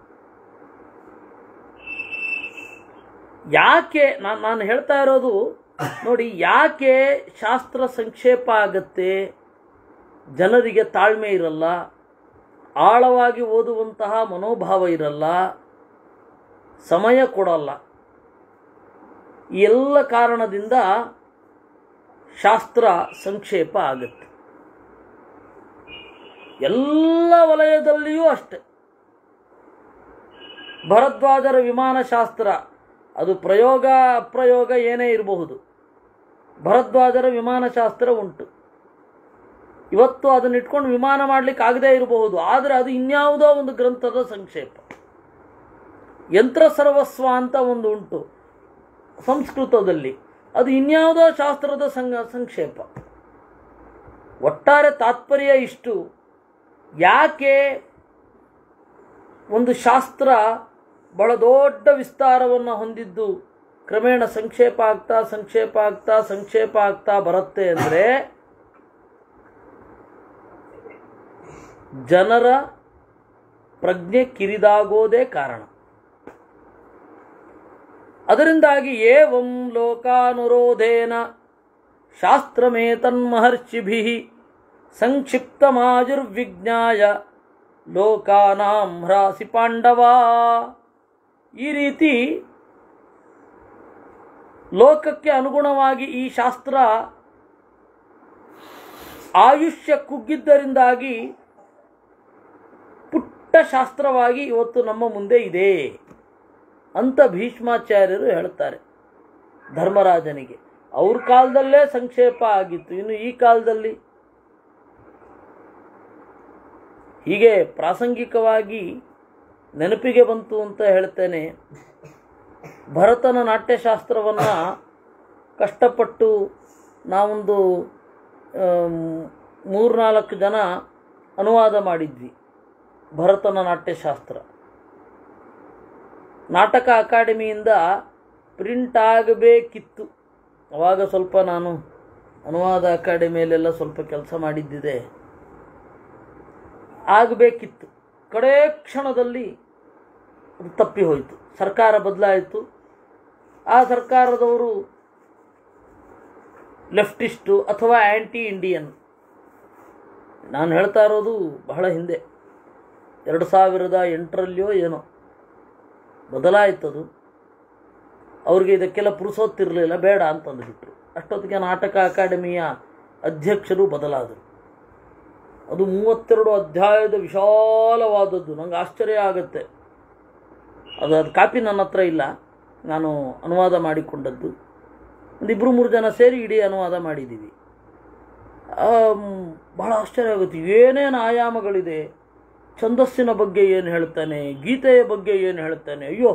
ಯಾಕೆ ನಾನು ಹೇಳ್ತಾ ಇರೋದು ನೋಡಿ, ಯಾಕೆ ಶಾಸ್ತ್ರ ಸಂಕ್ಷೇಪ ಆಗತ್ತೆ, ಜನರಿಗೆ ತಾಳ್ಮೆ ಇರಲ್ಲ, ಆಳವಾಗಿ ಓದುವಂತಹ ಮನೋಭಾವ ಇರಲ್ಲ, ಸಮಯ ಕೊಡಲ್ಲ. ಈ ಎಲ್ಲ ಕಾರಣದಿಂದ ಶಾಸ್ತ್ರ ಸಂಕ್ಷೇಪ ಆಗುತ್ತೆ. ಎಲ್ಲ ವಲಯದಲ್ಲಿಯೂ ಅಷ್ಟೆ. ಭರದ್ವಾಜರ ವಿಮಾನಶಾಸ್ತ್ರ, ಅದು ಪ್ರಯೋಗ ಅಪ್ರಯೋಗ ಏನೇ ಇರಬಹುದು, ಭರದ್ವಾಜರ ವಿಮಾನಶಾಸ್ತ್ರ ಉಂಟು. ಇವತ್ತು ಅದನ್ನ ಇಟ್ಕೊಂಡು ವಿಮಾನ ಮಾಡಲಿಕ್ಕೆ ಆಗದೇ ಇರಬಹುದು, ಆದರೆ ಅದು ಇನ್ಯಾವುದೋ ಒಂದು ಗ್ರಂಥದ ಸಂಕ್ಷೇಪ. ಯಂತ್ರ ಸರ್ವಸ್ವ ಅಂತ ಒಂದು ಉಂಟು ಸಂಸ್ಕೃತದಲ್ಲಿ, ಅದು ಇನ್ಯಾವುದೋ ಶಾಸ್ತ್ರದ ಸಂಕ್ಷೇಪ. ಒಟ್ಟಾರೆ ತಾತ್ಪರ್ಯ ಇಷ್ಟು, ಯಾಕೆ ಒಂದು ಶಾಸ್ತ್ರ ಬಹಳ ದೊಡ್ಡ ವಿಸ್ತಾರವನ್ನು ಹೊಂದಿದ್ದು ಕ್ರಮೇಣ ಸಂಕ್ಷೇಪ ಆಗ್ತಾ ಬರುತ್ತೆ ಅಂದರೆ, ಜನರ ಪ್ರಜ್ಞೆ ಕಿರಿದಾಗೋದೇ ಕಾರಣ. ಅದರಿಂದಾಗಿ ಏವಂ ಲೋಕಾನುರೋಧೇನ ಶಾಸ್ತ್ರಮೇತನ್ಮಹರ್ಷಿಭಿಃ ಸಂಕ್ಷಿಪ್ತಮಾಜುರ್ವಿಜ್ಞಾಯ ಲೋಕಾನಾಂ ಹ್ರಾಸಿ ಪಾಂಡವ. ಈ ರೀತಿ ಲೋಕಕ್ಕೆ ಅನುಗುಣವಾಗಿ ಈ ಶಾಸ್ತ್ರ ಆಯುಷ್ಯ ಕುಗ್ಗಿದ್ದರಿಂದಾಗಿ ಪುಟ್ಟ ಶಾಸ್ತ್ರವಾಗಿ ಇವತ್ತು ನಮ್ಮ ಮುಂದೆ ಇದೆ ಅಂತ ಭೀಷ್ಮಾಚಾರ್ಯರು ಹೇಳ್ತಾರೆ ಧರ್ಮರಾಜನಿಗೆ. ಅವ್ರ ಕಾಲದಲ್ಲೇ ಸಂಕ್ಷೇಪ ಆಗಿತ್ತು, ಇನ್ನು ಈ ಕಾಲದಲ್ಲಿ ಹೀಗೆ ಪ್ರಾಸಂಗಿಕವಾಗಿ ನೆನಪಿಗೆ ಬಂತು ಅಂತ ಹೇಳ್ತೇನೆ. ಭರತನ ನಾಟ್ಯಶಾಸ್ತ್ರವನ್ನು ಕಷ್ಟಪಟ್ಟು ನಾವೊಂದು 3-4 ಜನ ಅನುವಾದ ಮಾಡಿದ್ವಿ. ಭರತನ ನಾಟ್ಯಶಾಸ್ತ್ರ ನಾಟಕ ಅಕಾಡೆಮಿಯಿಂದ ಪ್ರಿಂಟ್ ಆಗಬೇಕಿತ್ತು. ಆವಾಗ ಸ್ವಲ್ಪ ನಾನು ಅನುವಾದ ಅಕಾಡೆಮಿಯಲ್ಲೆಲ್ಲ ಸ್ವಲ್ಪ ಕೆಲಸ ಮಾಡಿದ್ದಿದೆ, ಆಗಬೇಕಿತ್ತು. ಕಡೇ ಕ್ಷಣದಲ್ಲಿ ಅದು ತಪ್ಪಿ ಹೋಯಿತು. ಸರ್ಕಾರ ಬದಲಾಯಿತು. ಆ ಸರ್ಕಾರದವರು ಲೆಫ್ಟಿಸ್ಟು ಅಥವಾ ಆ್ಯಂಟಿ ಇಂಡಿಯನ್. ನಾನು ಹೇಳ್ತಾ ಇರೋದು ಬಹಳ ಹಿಂದೆ, 2008ರಲ್ಲಿಯೋ ಏನೋ ಬದಲಾಯಿತದು. ಅವ್ರಿಗೆ ಇದಕ್ಕೆಲ್ಲ ಪುರುಸೊತ್ತಿರಲಿಲ್ಲ, ಬೇಡ ಅಂತಂದುಬಿಟ್ರು. ಅಷ್ಟೊತ್ತಿಗೆ ನಾಟಕ ಅಕಾಡೆಮಿಯ ಅಧ್ಯಕ್ಷರು ಬದಲಾದರು. ಅದು 32 ಅಧ್ಯಾಯದ ವಿಶಾಲವಾದದ್ದು. ನಂಗೆ ಆಶ್ಚರ್ಯ ಆಗುತ್ತೆ. ಅದು ಕಾಪಿ ನನ್ನ ಹತ್ರ ಇಲ್ಲ, ನಾನು ಅನುವಾದ ಮಾಡಿಕೊಂಡದ್ದು. 1-2-3 ಜನ ಸೇರಿ ಇಡೀ ಅನುವಾದ ಮಾಡಿದ್ದೀವಿ. ಬಹಳ ಆಶ್ಚರ್ಯ ಆಗುತ್ತೆ. ಏನೇನು ಆಯಾಮಗಳಿದೆ, ಛಂದಸ್ಸಿನ ಬಗ್ಗೆ ಏನು ಹೇಳ್ತಾನೆ, ಗೀತೆಯ ಬಗ್ಗೆ ಏನು ಹೇಳ್ತಾನೆ. ಅಯ್ಯೋ,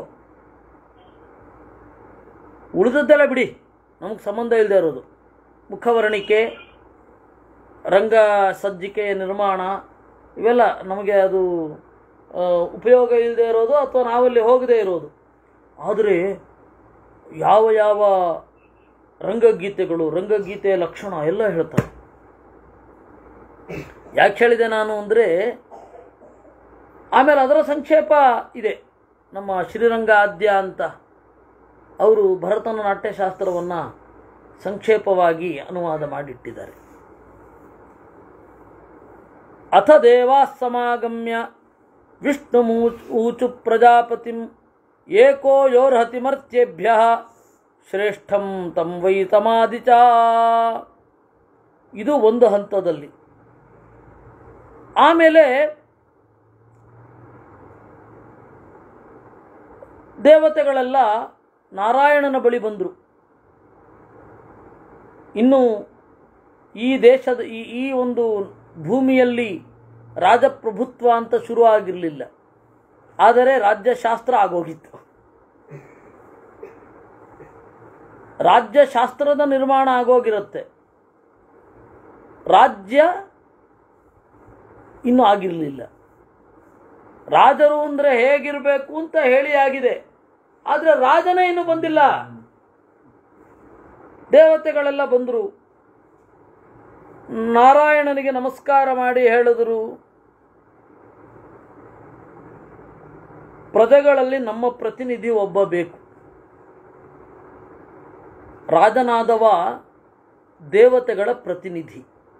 ಉಳಿದದ್ದೆಲ್ಲ ಬಿಡಿ, ನಮಗೆ ಸಂಬಂಧ ಇಲ್ಲದೆ ಇರೋದು ಮುಖವರ್ಣಿಕೆ, ರಂಗ ಸಜ್ಜಿಕೆಯ ನಿರ್ಮಾಣ, ಇವೆಲ್ಲ ನಮಗೆ ಅದು ಉಪಯೋಗ ಇಲ್ಲದೆ ಇರೋದು ಅಥವಾ ನಾವಲ್ಲಿ ಹೋಗದೇ ಇರೋದು. ಆದರೆ ಯಾವ ಯಾವ ರಂಗಗೀತೆಗಳು, ರಂಗಗೀತೆಯ ಲಕ್ಷಣ ಎಲ್ಲ ಹೇಳ್ತಾರೆ. ಯಾಕೆ ಹೇಳಿದೆ ನಾನು ಅಂದರೆ, ಆಮೇಲೆ ಅದರ ಸಂಕ್ಷೇಪ ಇದೆ. ನಮ್ಮ ಶ್ರೀರಂಗ ಆದ್ಯ ಅಂತ ಅವರು ಭರತನ ನಾಟ್ಯಶಾಸ್ತ್ರವನ್ನು ಸಂಕ್ಷೇಪವಾಗಿ ಅನುವಾದ ಮಾಡಿಟ್ಟಿದ್ದಾರೆ. ಅಥ ದೇವಾ ಸಮಾಗಮ್ಯ ವಿಷ್ಣು ಊಚು ಪ್ರಜಾಪತಿಂ ಏಕೋ ಯೋರ್ಹತಿ ಮರ್ತ್ಯೇಭ್ಯ ಶ್ರೇಷ್ಠಂ ತಂ ವೈ ತಮಾದಿಚ. ಇದು ಒಂದು ಹಂತದಲ್ಲಿ. ಆಮೇಲೆ ದೇವತೆಗಳೆಲ್ಲ ನಾರಾಯಣನ ಬಳಿ ಬಂದರು. ಇನ್ನು ಈ ದೇಶದ ಈ ಒಂದು ಭೂಮಿಯಲ್ಲಿ ರಾಜಪ್ರಭುತ್ವ ಅಂತ ಶುರು ಆಗಿರಲಿಲ್ಲ, ಆದರೆ ರಾಜ್ಯಶಾಸ್ತ್ರ ಆಗೋಗಿತ್ತು. ರಾಜ್ಯಶಾಸ್ತ್ರದ ನಿರ್ಮಾಣ ಆಗೋಗಿರುತ್ತೆ, ರಾಜ್ಯ ಇನ್ನೂ ಆಗಿರಲಿಲ್ಲ. ರಾಜರು ಅಂದರೆ ಹೇಗಿರಬೇಕು ಅಂತ ಹೇಳಿ ಆಗಿದೆ, ಆದರೆ ರಾಜನೇ ಇನ್ನೂ ಬಂದಿಲ್ಲ. ದೇವತೆಗಳೆಲ್ಲ ಬಂದರು, ನಾರಾಯಣನಿಗೆ ನಮಸ್ಕಾರ ಮಾಡಿ ಹೇಳಿದರು, ಪ್ರಜೆಗಳಲ್ಲಿ ನಮ್ಮ ಪ್ರತಿನಿಧಿ ಒಬ್ಬ ಬೇಕು. ರಾಜನಾದವ ದೇವತೆಗಳ ಪ್ರತಿನಿಧಿ.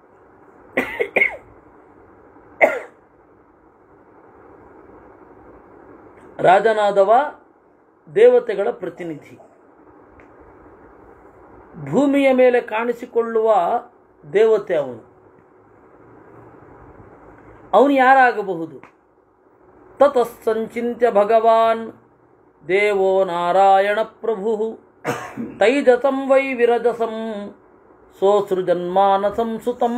ರಾಜನಾದವ ದೇವತೆಗಳ ಪ್ರತಿನಿಧಿ. ಭೂಮಿಯ ಮೇಲೆ ಕಾಣಿಸಿಕೊಳ್ಳುವ ದೇವತೆ ಅವನು ಯಾರಾಗಬಹುದು? ತತಸ್ಸಂಚಿತ್ಯ ಭಗವಾನ್ ದೇವೋ ನಾರಾಯಣ ಪ್ರಭು ತೈಜಸಂ ವೈ ವಿರಜಸಂ ಸೋಸೃಜನ್ಮಾನಸಂ ಸುತಂ.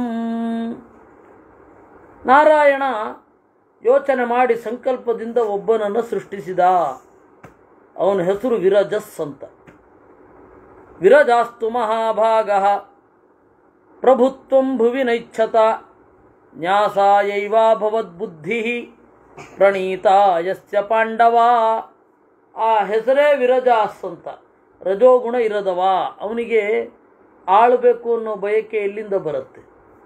ನಾರಾಯಣ ಯೋಚನೆ ಮಾಡಿ ಸಂಕಲ್ಪದಿಂದ ಒಬ್ಬನನ್ನು ಸೃಷ್ಟಿಸಿದ. ಅವನ ಹೆಸರು ವಿರಜಸ್ ಅಂತ. ವಿರಜಾಸ್ತು ಮಹಾಭಾಗಃ ಪ್ರಭುತ್ವಂ ಭುವಿ ನೈಚ್ಛತ ನ್ಯಾಸಾಯೈವಾಭವದ್ಬುದ್ಧಿ ಪ್ರಣೀತಾ ಯಸ್ಯ ಪಾಂಡವ. ಆ ಹೆಸರೇ ವಿರಜಾಸ್ ಅಂತ. ರಜೋಗುಣ ಇರದವ. ಅವನಿಗೆ ಆಳಬೇಕು ಅನ್ನೋ ಬಯಕೆ ಎಲ್ಲಿಂದ ಬರುತ್ತೆ?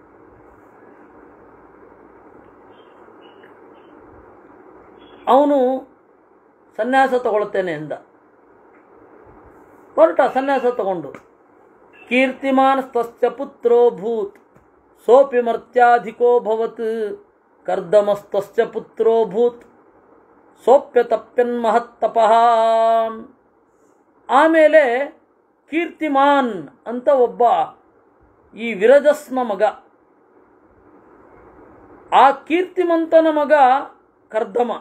ಅವನು ಸನ್ಯಾಸ ತಗೊಳ್ತೇನೆ ಎಂದ. ಹೊರಟ ಸನ್ಯಾಸ ತಗೊಂಡು. ಕೀರ್ತಿಮಾನ್ ತಸ್ಯ ಪುತ್ರೋ ಭೂತ್ ಸೋಪಿ ಮರ್ತ್ಯಾಧಿಕೋ ಭವತ್ ಕರ್ದಮಸ್ತಸ್ಯ ಪುತ್ರೋ ಭೂತ್ ಸೋಪ್ಯತಪ್ಯನ್ ಮಹತ್ತಪಃ. ಆಮೇಲೆ ಕೀರ್ತಿಮಾನ್ ಅಂತ ಒಬ್ಬ ಈ ವಿರಜಸ್ನ ಮಗ. ಆ ಕೀರ್ತಿಮಂತನ ಮಗ ಕರ್ದಮ.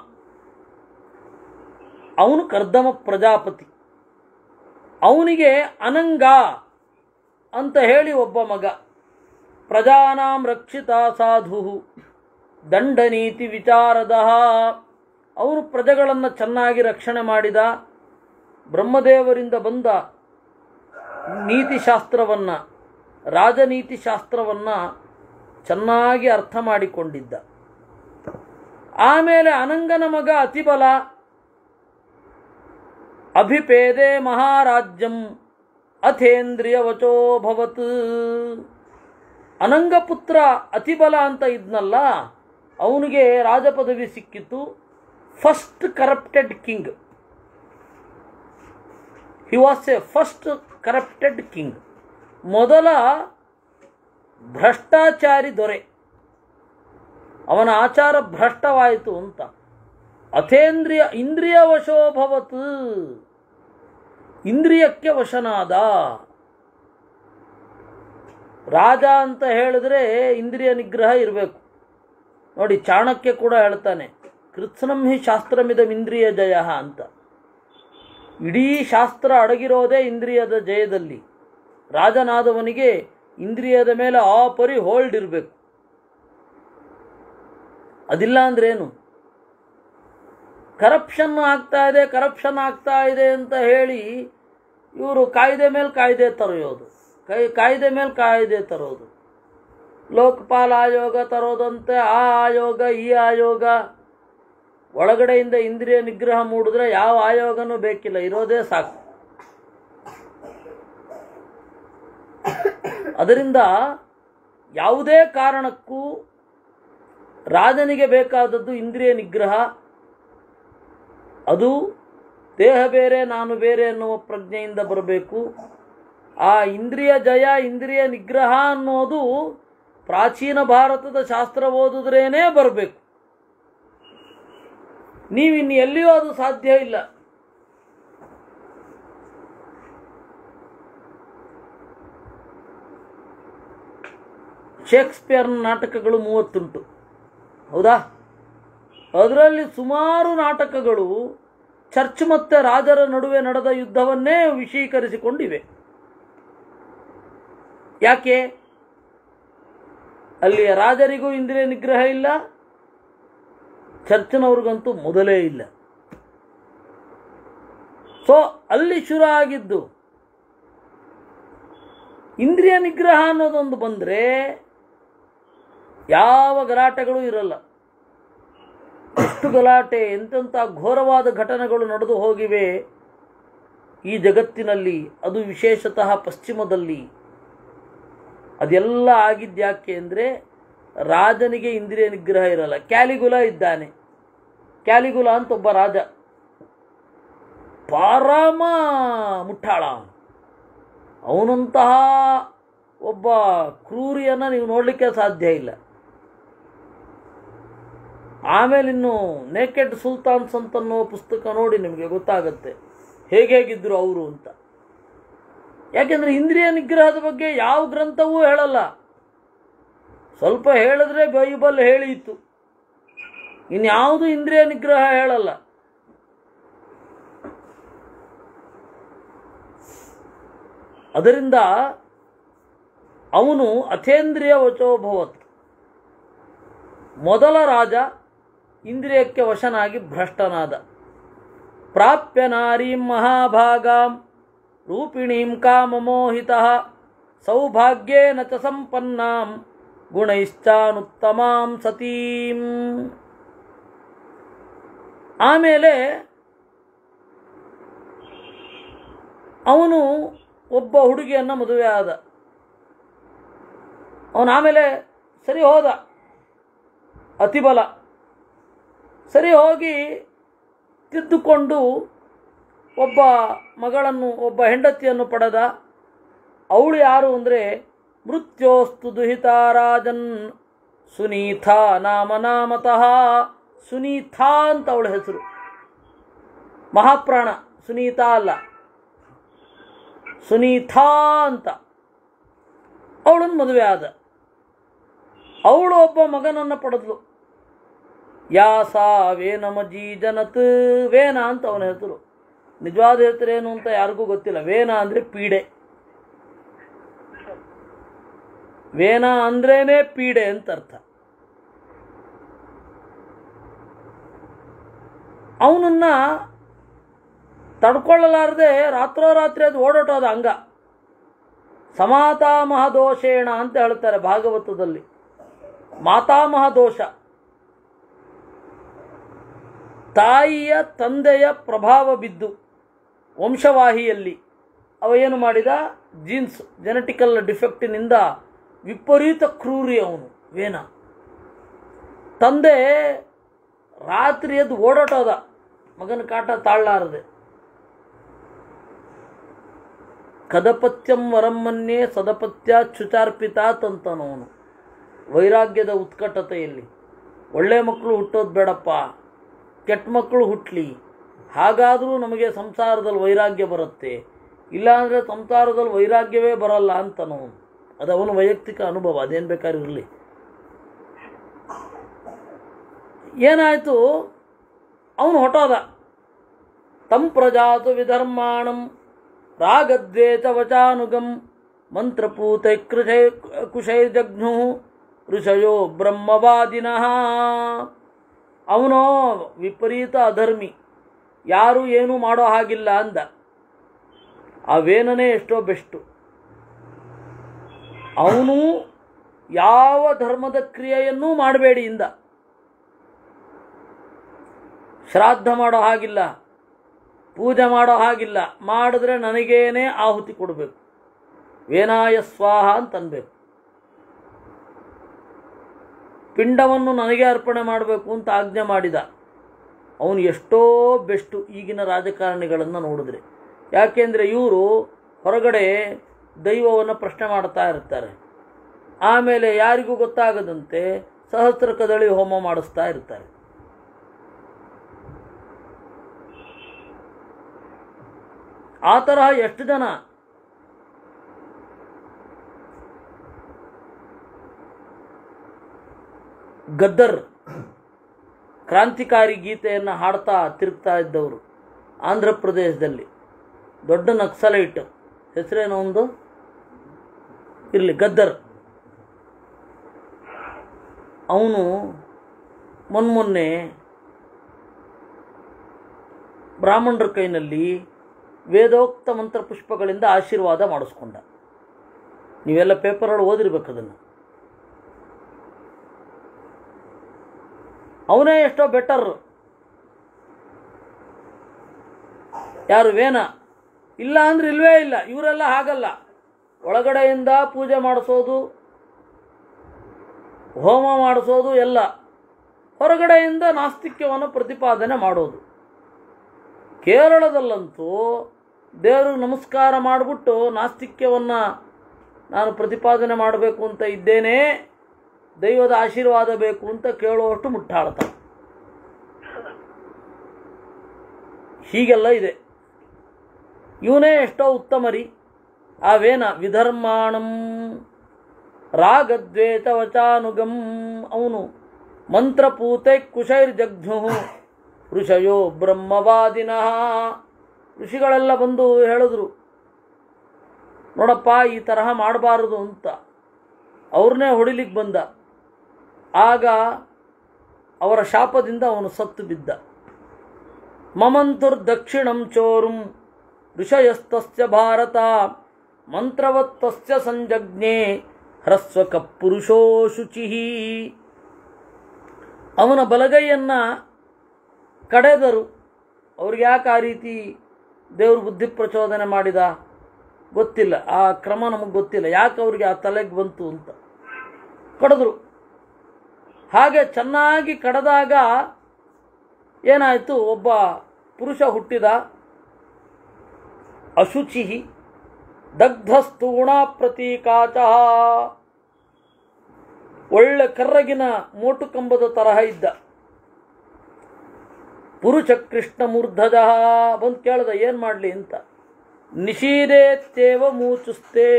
ಅವನು ಕರ್ದಮ ಪ್ರಜಾಪತಿ. ಅವನಿಗೆ ಅನಂಗ ಅಂತ ಹೇಳಿ ಒಬ್ಬ ಮಗ. ಪ್ರಜಾನಾಂ ರಕ್ಷಿತ ಸಾಧು ದಂಡನೀತಿ ವಿಚಾರದ. ಅವನು ಪ್ರಜೆಗಳನ್ನು ಚೆನ್ನಾಗಿ ರಕ್ಷಣೆ ಮಾಡಿದ. ಬ್ರಹ್ಮದೇವರಿಂದ ಬಂದ ನೀತಿಶಾಸ್ತ್ರವನ್ನು, ರಾಜನೀತಿಶಾಸ್ತ್ರವನ್ನು ಚೆನ್ನಾಗಿ ಅರ್ಥ ಮಾಡಿಕೊಂಡಿದ್ದ. ಆಮೇಲೆ ಅನಂಗನ ಮಗ ಅತಿಬಲ. ಅಭಿಪೇದೆ ಮಹಾರಾಜ್ಯಂ ಅಥೇಂದ್ರಿಯ ವಚೋಭವತ್. ಅನಂಗಪುತ್ರ ಅತಿಬಲ ಅಂತ ಇದ್ನಲ್ಲ, ಅವನಿಗೆ ರಾಜಪದವಿ ಸಿಕ್ಕಿತು. First corrupted king. He was a first corrupted king. ಮೊದಲ ಭ್ರಷ್ಟಾಚಾರಿ ದೊರೆ. ಅವನ ಆಚಾರ ಭ್ರಷ್ಟವಾಯಿತು ಅಂತ. ಅಥೇಂದ್ರಿಯ ಇಂದ್ರಿಯ ವಶೋಭವತ್. ಇಂದ್ರಿಯಕ್ಕೆ ವಶನಾದ. ರಾಜ ಅಂತ ಹೇಳಿದ್ರೆ ಇಂದ್ರಿಯ ನಿಗ್ರಹ ಇರಬೇಕು. ನೋಡಿ, ಚಾಣಕ್ಯ ಕೂಡ ಹೇಳ್ತಾನೆ, ಕೃತ್ಸ್ನಂ ಹಿ ಶಾಸ್ತ್ರಮಿದಂ ಇಂದ್ರಿಯ ಜಯ ಅಂತ. ಇಡೀ ಶಾಸ್ತ್ರ ಅಡಗಿರೋದೇ ಇಂದ್ರಿಯದ ಜಯದಲ್ಲಿ. ರಾಜನಾದವನಿಗೆ ಇಂದ್ರಿಯದ ಮೇಲೆ ಆ ಪರಿ ಹೋಲ್ಡ್ ಇರಬೇಕು. ಅದಿಲ್ಲ ಅಂದ್ರೇನು? ಕರಪ್ಷನ್ ಆಗ್ತಾ ಇದೆ ಅಂತ ಹೇಳಿ ಇವರು ಕಾಯ್ದೆ ಮೇಲೆ ಕಾಯ್ದೆ ತರೋದು, ಕಾಯ್ದೆ ಮೇಲೆ ಕಾಯ್ದೆ ತರೋದು, ಲೋಕಪಾಲ ಆಯೋಗ ತರೋದಂತೆ, ಆ ಆಯೋಗ ಈ ಆಯೋಗ. ಒಳಗಡೆಯಿಂದ ಇಂದ್ರಿಯ ನಿಗ್ರಹ ಮೂಡಿದ್ರೆ ಯಾವ ಆಯೋಗನೂ ಬೇಕಿಲ್ಲ, ಇರೋದೇ ಸಾಕು. ಅದರಿಂದ ಯಾವುದೇ ಕಾರಣಕ್ಕೂ ರಾಜನಿಗೆ ಬೇಕಾದದ್ದು ಇಂದ್ರಿಯ ನಿಗ್ರಹ. ಅದು ದೇಹ ಬೇರೆ ನಾನು ಬೇರೆ ಅನ್ನುವ ಪ್ರಜ್ಞೆಯಿಂದ ಬರಬೇಕು. ಆ ಇಂದ್ರಿಯ ಜಯ, ಇಂದ್ರಿಯ ನಿಗ್ರಹ ಅನ್ನೋದು ಪ್ರಾಚೀನ ಭಾರತದ ಶಾಸ್ತ್ರ ಓದಿದ್ರೇನೇ ಬರಬೇಕು. ನೀವಿನ್ನು ಎಲ್ಲಿಯೂ ಅದು ಸಾಧ್ಯ ಇಲ್ಲ. ಶೇಕ್ಸ್ಪಿಯರ್ನ ನಾಟಕಗಳು 30 ಉಂಟು, ಹೌದಾ? ಅದರಲ್ಲಿ ಸುಮಾರು ನಾಟಕಗಳು ಚರ್ಚ್ ಮತ್ತು ರಾಜರ ನಡುವೆ ನಡೆದ ಯುದ್ಧವನ್ನೇ ವಿಷೀಕರಿಸಿಕೊಂಡಿವೆ. ಯಾಕೆ? ಅಲ್ಲಿಯ ರಾಜರಿಗೂ ಇಂದ್ರಿಯ ನಿಗ್ರಹ ಇಲ್ಲ, ಚರ್ಚ್ನವ್ರಿಗಂತೂ ಮೊದಲೇ ಇಲ್ಲ. ಸೊ ಅಲ್ಲಿ ಶುರು ಆಗಿದ್ದು ಇಂದ್ರಿಯ ನಿಗ್ರಹ ಅನ್ನೋದೊಂದು ಬಂದರೆ ಯಾವ ಗಲಾಟೆಗಳು ಇರಲ್ಲ. ಎಷ್ಟು ಗಲಾಟೆ, ಎಂತೆಂಥ ಘೋರವಾದ ಘಟನೆಗಳು ನಡೆದು ಹೋಗಿವೆ ಈ ಜಗತ್ತಿನಲ್ಲಿ, ಅದು ವಿಶೇಷತಃ ಪಶ್ಚಿಮದಲ್ಲಿ. ಅದೆಲ್ಲ ಆಗಿದ್ಯಾಕೆ ಅಂದರೆ ರಾಜನಿಗೆ ಇಂದ್ರಿಯ ನಿಗ್ರಹ ಇರಲ್ಲ. ಕ್ಯಾಲಿಗುಲ ಇದ್ದಾನೆ, ಕ್ಯಾಲಿಗುಲ ಅಂತ ಒಬ್ಬ ರಾಜ, ಪರಮ ಮುಠಾಳ. ಅವನಂತಹ ಒಬ್ಬ ಕ್ರೂರಿಯನ್ನು ನೀವು ನೋಡಲಿಕ್ಕೆ ಸಾಧ್ಯ ಇಲ್ಲ. ಆಮೇಲೆ ಇನ್ನು ನೇಕೆಡ್ ಸುಲ್ತಾನ್ಸ್ ಅಂತನ್ನೋ ಪುಸ್ತಕ ನೋಡಿ ನಿಮಗೆ ಗೊತ್ತಾಗುತ್ತೆ ಹೇಗಿದ್ರು ಅವರು ಅಂತ. ಯಾಕೆಂದರೆ ಇಂದ್ರಿಯ ನಿಗ್ರಹದ ಬಗ್ಗೆ ಯಾವ ಗ್ರಂಥವೂ ಹೇಳಲ್ಲ. ಸ್ವಲ್ಪ ಹೇಳಿದ್ರೆ ಬೈಬಲ್ ಹೇಳಿತ್ತು, ಇನ್ಯಾವುದು ಇಂದ್ರಿಯ ನಿಗ್ರಹ ಹೇಳಲ್ಲ. ಅದರಿಂದ ಅವನು ಅಥೇಂದ್ರಿಯ ವಚೋಭವತ್, ಮೊದಲ ರಾಜ ಇಂದ್ರಿಯಕ್ಕೆ ವಶನಾಗಿ ಭ್ರಷ್ಟನಾದ. ಪ್ರಾಪ್ಯ ನಾರೀಂ ಮಹಾಭಾಗಾಂ ರೂಪಿಣೀಂ ಕಾಮಮೋಹಿತಃ ಸೌಭಾಗ್ಯೇನ ಚ ಸಂಪನ್ನಾಂ ಗುಣೈಶ್ಚಾನುತ್ತಮಾಂ ಸತೀಂ. ಆಮೇಲೆ ಅವನು ಒಬ್ಬ ಹುಡುಗಿಯನ್ನು ಮದುವೆ ಆದ. ಅವನು ಆಮೇಲೆ ಸರಿ ಹೋದ, ಅತಿಬಲ ಸರಿ ಹೋಗಿ ತಿದ್ದುಕೊಂಡು ಒಬ್ಬ ಮಗಳನ್ನು, ಒಬ್ಬ ಹೆಂಡತಿಯನ್ನು ಪಡೆದ. ಅವಳು ಯಾರು ಅಂದರೆ ಮೃತ್ಯೋಸ್ತು ದುಹಿತಾ ರಾಜನ್ ಸುನೀತಾ ನಾಮತಃ. ಸುನೀತಾ ಅಂತ ಅವಳ ಹೆಸರು, ಮಹಾಪ್ರಾಣ ಸುನೀತಾ ಅಲ್ಲ, ಸುನೀತಾ ಅಂತ. ಅವಳನ್ನು ಮದುವೆ ಆದ. ಅವಳು ಒಬ್ಬ ಮಗನನ್ನು ಪಡೆದ್ಲು. ಯಾಸಾ ವೇನಮಜಿ ಜನತ್. ವೇನ ಅಂತ ಅವನ ಹೆಸರು. ನಿಜವಾದ ಹೆಸರೇನು ಅಂತ ಯಾರಿಗೂ ಗೊತ್ತಿಲ್ಲ. ವೇನ ಅಂದರೆ ಪೀಡೆ. ವೇನ ಅಂದ್ರೇನೆ ಪೀಡೆ ಅಂತ ಅರ್ಥ. ಅವನನ್ನ ತಡ್ಕೊಳ್ಳಲಾರದೆ ರಾತ್ರೋರಾತ್ರಿ ಅದು ಓಡೋಟೋದ ಅಂಗ. ಸಮಾತಾಮಹ ದೋಷೇಣ ಅಂತ ಹೇಳ್ತಾರೆ ಭಾಗವತದಲ್ಲಿ. ಮಾತಾಮಹ ದೋಷ, ತಾಯಿಯ ತಂದೆಯ ಪ್ರಭಾವ ಬಿದ್ದು ವಂಶವಾಹಿಯಲ್ಲಿ ಅವ ಏನು ಮಾಡಿದ, ಜೀನ್ಸ್ ಜೆನೆಟಿಕಲ್ ಡಿಫೆಕ್ಟಿನಿಂದ ವಿಪರೀತ ಕ್ರೂರಿ ಅವನು ವೇನ. ತಂದೆ ರಾತ್ರಿ ಎದ್ದು ಓಡಾಟೋದ ಮಗನ ಕಾಟ ತಾಳಲಾರದೆ. ಕದಪತ್ಯಂ ವರಮ್ಮನ್ನೇ ಸದಪತ್ಯ ಚ್ಯುಚಾರ್ಪಿತಾತ್ ಅಂತನವನು. ವೈರಾಗ್ಯದ ಉತ್ಕಟತೆಯಲ್ಲಿ ಒಳ್ಳೆ ಮಕ್ಕಳು ಹುಟ್ಟೋದು ಬೇಡಪ್ಪ, ಕೆಟ್ಟ ಮಕ್ಕಳು ಹುಟ್ಟಲಿ, ಹಾಗಾದರೂ ನಮಗೆ ಸಂಸಾರದಲ್ಲಿ ವೈರಾಗ್ಯ ಬರುತ್ತೆ, ಇಲ್ಲಾಂದರೆ ಸಂಸಾರದಲ್ಲಿ ವೈರಾಗ್ಯವೇ ಬರಲ್ಲ ಅಂತನವನು. ಅದು ಅವನ ವೈಯಕ್ತಿಕ ಅನುಭವ, ಅದೇನು ಬೇಕಾದ್ರೂ ಇರಲಿ. ಏನಾಯಿತು, ಅವನು ಹೊಟ್ಟೋದ. ತಂ ಪ್ರಜಾತು ವಿಧರ್ಮಾಣಂ ರಾಗದ್ವೇತ ವಚಾನುಗಂ ಮಂತ್ರಪೂತೈ ಕುಶೈರ್ಜಘ್ನು ಋಷಯೋ ಬ್ರಹ್ಮವಾದಿನಃ. ಅವನೋ ವಿಪರೀತ ಅಧರ್ಮಿ, ಯಾರೂ ಏನೂ ಮಾಡೋ ಹಾಗಿಲ್ಲ ಅಂದ. ಆ ವೇನನೇ ಎಷ್ಟೋ ಬೆಸ್ಟು. ಅವನು ಯಾವ ಧರ್ಮದ ಕ್ರಿಯೆಯನ್ನೂ ಮಾಡಬೇಡಿ ಇಂದ. ಶ್ರಾದ್ದ ಮಾಡೋ ಹಾಗಿಲ್ಲ, ಪೂಜೆ ಮಾಡೋ ಹಾಗಿಲ್ಲ, ಮಾಡಿದ್ರೆ ನನಗೇನೇ ಆಹುತಿ ಕೊಡಬೇಕು, ವೇನಾಯ ಸ್ವಾಹ ಅಂತನ್ಬೇಕು. ಪಿಂಡವನ್ನು ನನಗೆ ಅರ್ಪಣೆ ಮಾಡಬೇಕು ಅಂತ ಆಜ್ಞೆ ಮಾಡಿದ. ಅವನು ಎಷ್ಟೋ ಬೆಸ್ಟು ಈಗಿನ ರಾಜಕಾರಣಿಗಳನ್ನು ನೋಡಿದ್ರೆ. ಯಾಕೆಂದರೆ ಇವರು ಹೊರಗಡೆ ದೈವವನ್ನು ಪ್ರಶ್ನೆ ಮಾಡ್ತಾ ಇರ್ತಾರೆ, ಆಮೇಲೆ ಯಾರಿಗೂ ಗೊತ್ತಾಗದಂತೆ ಸಹಸ್ರ ಕದಳಿ ಹೋಮ ಮಾಡಿಸ್ತಾ ಇರ್ತಾರೆ. ಆ ತರಹ ಎಷ್ಟು ಜನ. ಗದ್ದರ್ ಕ್ರಾಂತಿಕಾರಿ ಗೀತೆಯನ್ನು ಹಾಡ್ತಾ ತಿರುಗ್ತಾ ಇದ್ದವರು ಆಂಧ್ರ ಪ್ರದೇಶದಲ್ಲಿ. ದೊಡ್ಡ ನಕ್ಸಲೈಟ್, ಹೆಸರೇನೋ ಒಂದು ಇರಲಿ, ಗದ್ದರ್. ಅವನು ಮೊನ್ನೆ ಬ್ರಾಹ್ಮಣರ ಕೈನಲ್ಲಿ ವೇದೋಕ್ತ ಮಂತ್ರಪುಷ್ಪಗಳಿಂದ ಆಶೀರ್ವಾದ ಮಾಡಿಸ್ಕೊಂಡ. ನೀವೆಲ್ಲ ಪೇಪರಲ್ಲಿ ಓದಿರ್ಬೇಕು ಅದನ್ನು. ಅವನೇ ಎಷ್ಟೋ ಬೆಟರ್. ಯಾರು ವೇನ ಇಲ್ಲ ಅಂದ್ರೆ ಇಲ್ವೇ ಇಲ್ಲ. ಇವರೆಲ್ಲ ಹಾಗಲ್ಲ. ಒಳಗಡೆಯಿಂದ ಪೂಜೆ ಮಾಡಿಸೋದು, ಹೋಮ ಮಾಡಿಸೋದು ಎಲ್ಲ, ಹೊರಗಡೆಯಿಂದ ನಾಸ್ತಿಕ್ಯವನ್ನು ಪ್ರತಿಪಾದನೆ ಮಾಡೋದು. ಕೇರಳದಲ್ಲಂತೂ ದೇವ್ರಿಗೆ ನಮಸ್ಕಾರ ಮಾಡಿಬಿಟ್ಟು ನಾಸ್ತಿಕ್ಯವನ್ನು ನಾನು ಪ್ರತಿಪಾದನೆ ಮಾಡಬೇಕು ಅಂತ ಇದ್ದೇನೆ, ದೈವದ ಆಶೀರ್ವಾದ ಬೇಕು ಅಂತ ಕೇಳುವಷ್ಟು ಮುಟ್ಟಾಳ್ತಾನೆ. ಹೀಗೆಲ್ಲ ಇದೆ. ಇವನೇ ಎಷ್ಟೋ ಉತ್ತಮರಿ. ಅವೇನ ವಿಧರ್ಮಾಣಂ ರಾಗದ್ವೇತ ವಚಾನುಗಂ. ಅವನು ಮಂತ್ರಪೂತೈ ಕುಶೈರ್ಜಘ್ನು ಋಷಯೋ ಬ್ರಹ್ಮವಾದಿನಃ. ಋಷಿಗಳೆಲ್ಲ ಬಂದು ಹೇಳಿದ್ರು, ನೋಡಪ್ಪ ಈ ತರಹ ಮಾಡಬಾರದು ಅಂತ. ಅವ್ರನ್ನೇ ಹೊಡಿಲಿಕ್ಕೆ ಬಂದ. ಆಗ ಅವರ ಶಾಪದಿಂದ ಅವನು ಸತ್ತು ಬಿದ್ದ. ಮಮಂತುರ್ದಕ್ಷಿಣಂ ಚೋರುಂ ಋಷಯಸ್ತಸ್ಯ ಭಾರತ ಮಂತ್ರವತ್ತಸ್ಯ ಸಂಜಜ್ಞೆ ಹ್ರಸ್ವಕ ಪುರುಷೋ ಶುಚಿಃ. ಅವನ ಬಲಗೈಯನ್ನು ಕಡೆದರು. ಅವ್ರಿಗೆ ಯಾಕೆ ಆ ರೀತಿ ದೇವರು ಬುದ್ಧಿ ಪ್ರಚೋದನೆ ಮಾಡಿದ ಗೊತ್ತಿಲ್ಲ. ಆ ಕ್ರಮ ನಮಗೆ ಗೊತ್ತಿಲ್ಲ, ಯಾಕೆ ಅವ್ರಿಗೆ ಆ ತಲೆಗೆ ಬಂತು ಅಂತ. ಕಡಿದ್ರು. ಹಾಗೆ ಚೆನ್ನಾಗಿ ಕಡಿದಾಗ ಏನಾಯಿತು, ಒಬ್ಬ ಪುರುಷ ಹುಟ್ಟಿದ. ಅಶುಚಿ ದಗ್ಧಸ್ತೂಣ ಪ್ರತೀಕಾಚಃ. ಒಳ್ಳೆ ಕರ್ರಗಿನ ಮೋಟು ಕಂಬದ ತರಹ ಇದ್ದ. ಪುರುಷ ಕೃಷ್ಣ ಮೂರ್ಧಜ. ಬಂದು ಕೇಳ್ದ ಏನು ಮಾಡಲಿ ಅಂತ. ನಿಷೀದೇತ್ಯೇವ ಮೂಚುಸ್ತೆ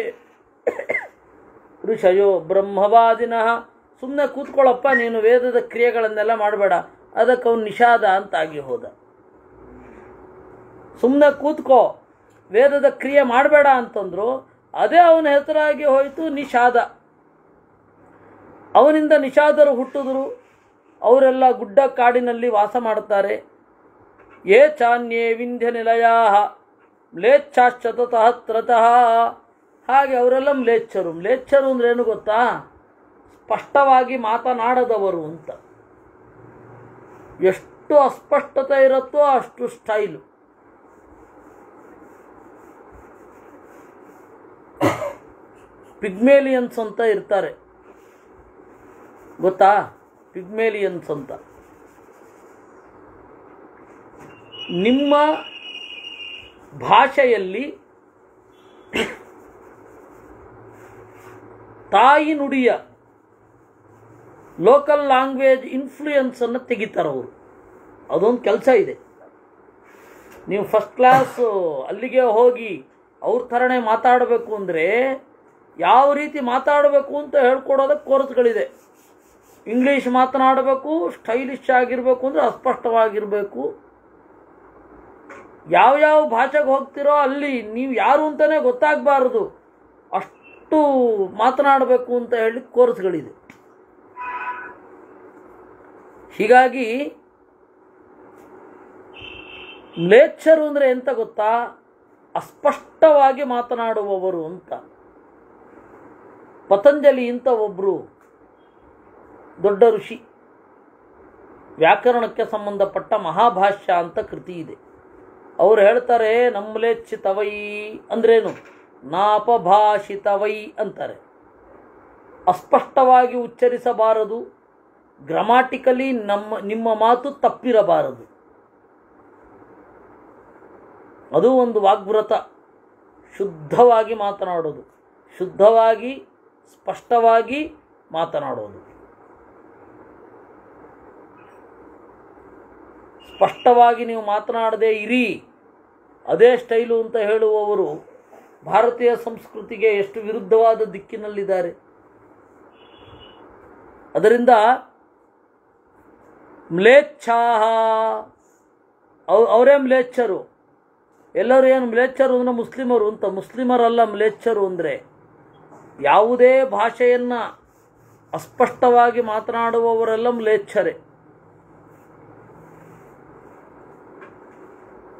ಋಷಯೋ ಬ್ರಹ್ಮವಾದಿನಃ. ಸುಮ್ಮನೆ ಕೂತ್ಕೊಳ್ಳಪ್ಪ, ನೀನು ವೇದದ ಕ್ರಿಯೆಗಳನ್ನೆಲ್ಲ ಮಾಡಬೇಡ. ಅದಕ್ಕೆ ಅವನು ನಿಷಾದ ಅಂತಾಗಿ ಹೋದ. ಸುಮ್ಮನೆ ಕೂತ್ಕೋ, ವೇದದ ಕ್ರಿಯೆ ಮಾಡಬೇಡ ಅಂತಂದ್ರು. ಅದೇ ಅವನ ಹೆಸರಾಗಿ ಹೋಯಿತು ನಿಷಾದ. ಅವನಿಂದ ನಿಷಾದರು ಹುಟ್ಟಿದ್ರು. ಅವರೆಲ್ಲ ಗುಡ್ಡ ಕಾಡಿನಲ್ಲಿ ವಾಸ ಮಾಡುತ್ತಾರೆ. ಯೇ ಚಾನ್ಯೇ ವಿಂಧ್ಯ ನಿಲಯಾ ಮ್ಲೇಚ್ಛಾಶ್ಚತಃ ತ್ರತಃ. ಹಾಗೆ ಅವರೆಲ್ಲ ಮ್ಲೇಚ್ಛರು. ಮ್ಲೇಚ್ಛರು ಅಂದ್ರೆ ಏನು ಗೊತ್ತಾ? ಸ್ಪಷ್ಟವಾಗಿ ಮಾತನಾಡದವರು ಅಂತ. ಎಷ್ಟು ಅಸ್ಪಷ್ಟತೆ ಇರುತ್ತೋ ಅಷ್ಟು ಸ್ಟೈಲು. ಪಿಗ್ಮೇಲಿಯನ್ಸ್ ಅಂತ ಇರ್ತಾರೆ, ಗೊತ್ತಾ? ಪಿಗ್ಮೇಲಿಯನ್ಸ್ ಅಂತ. ನಿಮ್ಮ ಭಾಷೆಯಲ್ಲಿ ತಾಯಿ ನುಡಿಯ ಲೋಕಲ್ ಲ್ಯಾಂಗ್ವೇಜ್ ಇನ್ಫ್ಲೂಯೆನ್ಸನ್ನು ತೆಗಿತಾರವರು. ಅದೊಂದು ಕೆಲಸ ಇದೆ. ನೀವು ಫಸ್ಟ್ ಕ್ಲಾಸ್ ಅಲ್ಲಿಗೆ ಹೋಗಿ ಅವ್ರ ಥರನೇ ಮಾತಾಡಬೇಕು ಅಂದರೆ ಯಾವ ರೀತಿ ಮಾತಾಡಬೇಕು ಅಂತ ಹೇಳ್ಕೊಡೋದಕ್ಕೆ ಕೋರ್ಸ್ಗಳಿದೆ. ಇಂಗ್ಲೀಷ್ ಮಾತನಾಡಬೇಕು, ಸ್ಟೈಲಿಶ್ ಆಗಿರಬೇಕು ಅಂದರೆ ಅಸ್ಪಷ್ಟವಾಗಿರಬೇಕು. ಯಾವ್ಯಾವ ಭಾಷೆಗೆ ಹೋಗ್ತಿರೋ ಅಲ್ಲಿ ನೀವು ಯಾರು ಅಂತಲೇ ಗೊತ್ತಾಗಬಾರ್ದು, ಅಷ್ಟು ಮಾತನಾಡಬೇಕು ಅಂತ ಹೇಳಿ ಕೋರ್ಸ್ಗಳಿದೆ. ಹೀಗಾಗಿ ಮ್ಲೇಚ್ಛರು ಅಂದರೆ ಎಂತ ಗೊತ್ತಾ? ಅಸ್ಪಷ್ಟವಾಗಿ ಮಾತನಾಡುವವರು ಅಂತ. ಪತಂಜಲಿ ಅಂತ ಒಬ್ಬರು ದೊಡ್ಡ ಋಷಿ, ವ್ಯಾಕರಣಕ್ಕೆ ಸಂಬಂಧಪಟ್ಟ ಮಹಾಭಾಷ್ಯ ಅಂತ ಕೃತಿ ಇದೆ. ಅವರು ಹೇಳ್ತಾರೆ, ನಮ್ಲೇಚ್ಛಿತವೈ ಅಂದ್ರೇನು? ನಾಪಭಾಷಿತವೈ ಅಂತಾರೆ. ಅಸ್ಪಷ್ಟವಾಗಿ ಉಚ್ಚರಿಸಬಾರದು, ಗ್ರಾಮಾಟಿಕಲಿ ನಿಮ್ಮ ಮಾತು ತಪ್ಪಿರಬಾರದು. ಅದು ಒಂದು ವಾಗ್ವ್ರತ. ಶುದ್ಧವಾಗಿ ಮಾತನಾಡೋದು, ಶುದ್ಧವಾಗಿ ಸ್ಪಷ್ಟವಾಗಿ ಮಾತನಾಡೋದು. ಸ್ಪಷ್ಟವಾಗಿ ನೀವು ಮಾತನಾಡದೇ ಇರಿ, ಅದೇ ಸ್ಟೈಲು ಅಂತ ಹೇಳುವವರು ಭಾರತೀಯ ಸಂಸ್ಕೃತಿಗೆ ಎಷ್ಟು ವಿರುದ್ಧವಾದ ದಿಕ್ಕಿನಲ್ಲಿದ್ದಾರೆ. ಅದರಿಂದ ಮ್ಲೇಚ್ಛಾಹ, ಅವರೇ ಮ್ಲೇಚ್ಛರು. ಎಲ್ಲರೂ ಏನು ಮ್ಲೇಚ್ಛರು ಅಂದರೆ ಮುಸ್ಲಿಮರು ಅಂತ. ಮುಸ್ಲಿಮರಲ್ಲ ಮ್ಲೇಚ್ಛರು ಅಂದರೆ. ಯಾವುದೇ ಭಾಷೆಯನ್ನು ಅಸ್ಪಷ್ಟವಾಗಿ ಮಾತನಾಡುವವರೆಲ್ಲ ಮ್ಲೇಚ್ಛರೇ.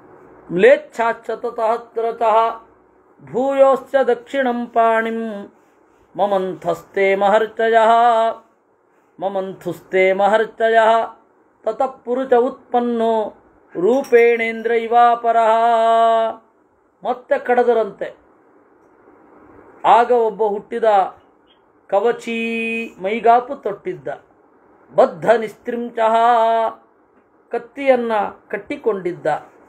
ಮ್ಲೇಚ್ಛಾಚ್ಚ ತತಃ ತ್ರತಃ ಭೂಯೋಶ್ಚ ದಕ್ಷಿಣಂ ಪಾಣಿಂ ಮಮಂಥಸ್ತೆ ಮಹರ್ಚಯಃ ಮಮಂಥುಸ್ತೆ ಮಹರ್ಚಯಃ ತತಃ ಪುರುಷ ಉತ್ಪನ್ನೋ ರೂಪೇಣೇಂದ್ರ ಇವಾಪರಃ. ಮತ್ತೆ ಕಡದರಂತೆ. ಆಗ ಒಬ್ಬ ಹುಟ್ಟಿದ, ಕವಚಿ ಮೈಗಾಪು ತೊಟ್ಟಿದ್ದ, ಬದ್ಧ ನಿಸ್ತ್ರಿಂಚಃ ಕತ್ತಿಯನ್ನು ಕಟ್ಟಿಕೊಂಡಿದ್ದ,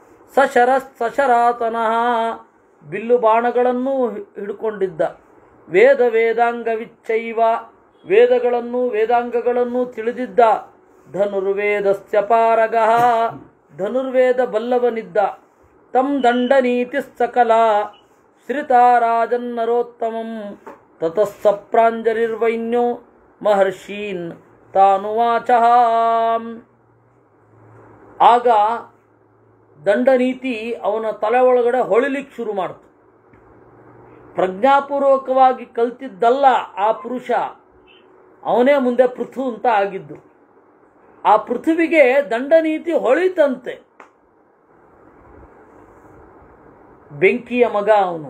ಸಶರಾತನಃ ಬಿಲ್ಲು ಬಾಣಗಳನ್ನೂ ಹಿಡ್ಕೊಂಡಿದ್ದ, ವೇದ ವೇದಾಂಗವಿಚ್ಚೈವ ವೇದಗಳನ್ನು ವೇದಾಂಗಗಳನ್ನು ತಿಳಿದಿದ್ದ, ಧನುರ್ವೇದಸ್ಯ ಪಾರಗಃ ಧನುರ್ವೇದ ಬಲ್ಲವನಿದ್ದ, ತಂ ದಂಡನೀತಿ ಸಕಲ ಶ್ರಿತಾರಾಜನ್ನರೋತ್ತಮಂ ತತಃ ಸ ಪ್ರಾಂಜಲಿರ್ವೈನ್ಯೋ ಮಹರ್ಷೀನ್ ತಾನುವಾಚಃ. ಆಗ ದಂಡನೀತಿ ಅವನ ತಲೆ ಒಳಗಡೆ ಹೊಳಿಲಿಕ್ಕೆ ಶುರು ಮಾಡ್ತು. ಪ್ರಜ್ಞಾಪೂರ್ವಕವಾಗಿ ಕಲ್ತಿದ್ದಲ್ಲ ಆ ಪುರುಷ, ಅವನೇ ಮುಂದೆ ಪೃಥು ಅಂತ ಆಗಿದ್ದು. ಆ ಪೃಥುವಿಗೆ ದಂಡನೀತಿ ಹೊಳಿತಂತೆ. ಬೆಂಕಿಯ ಮಗ ಅವನು,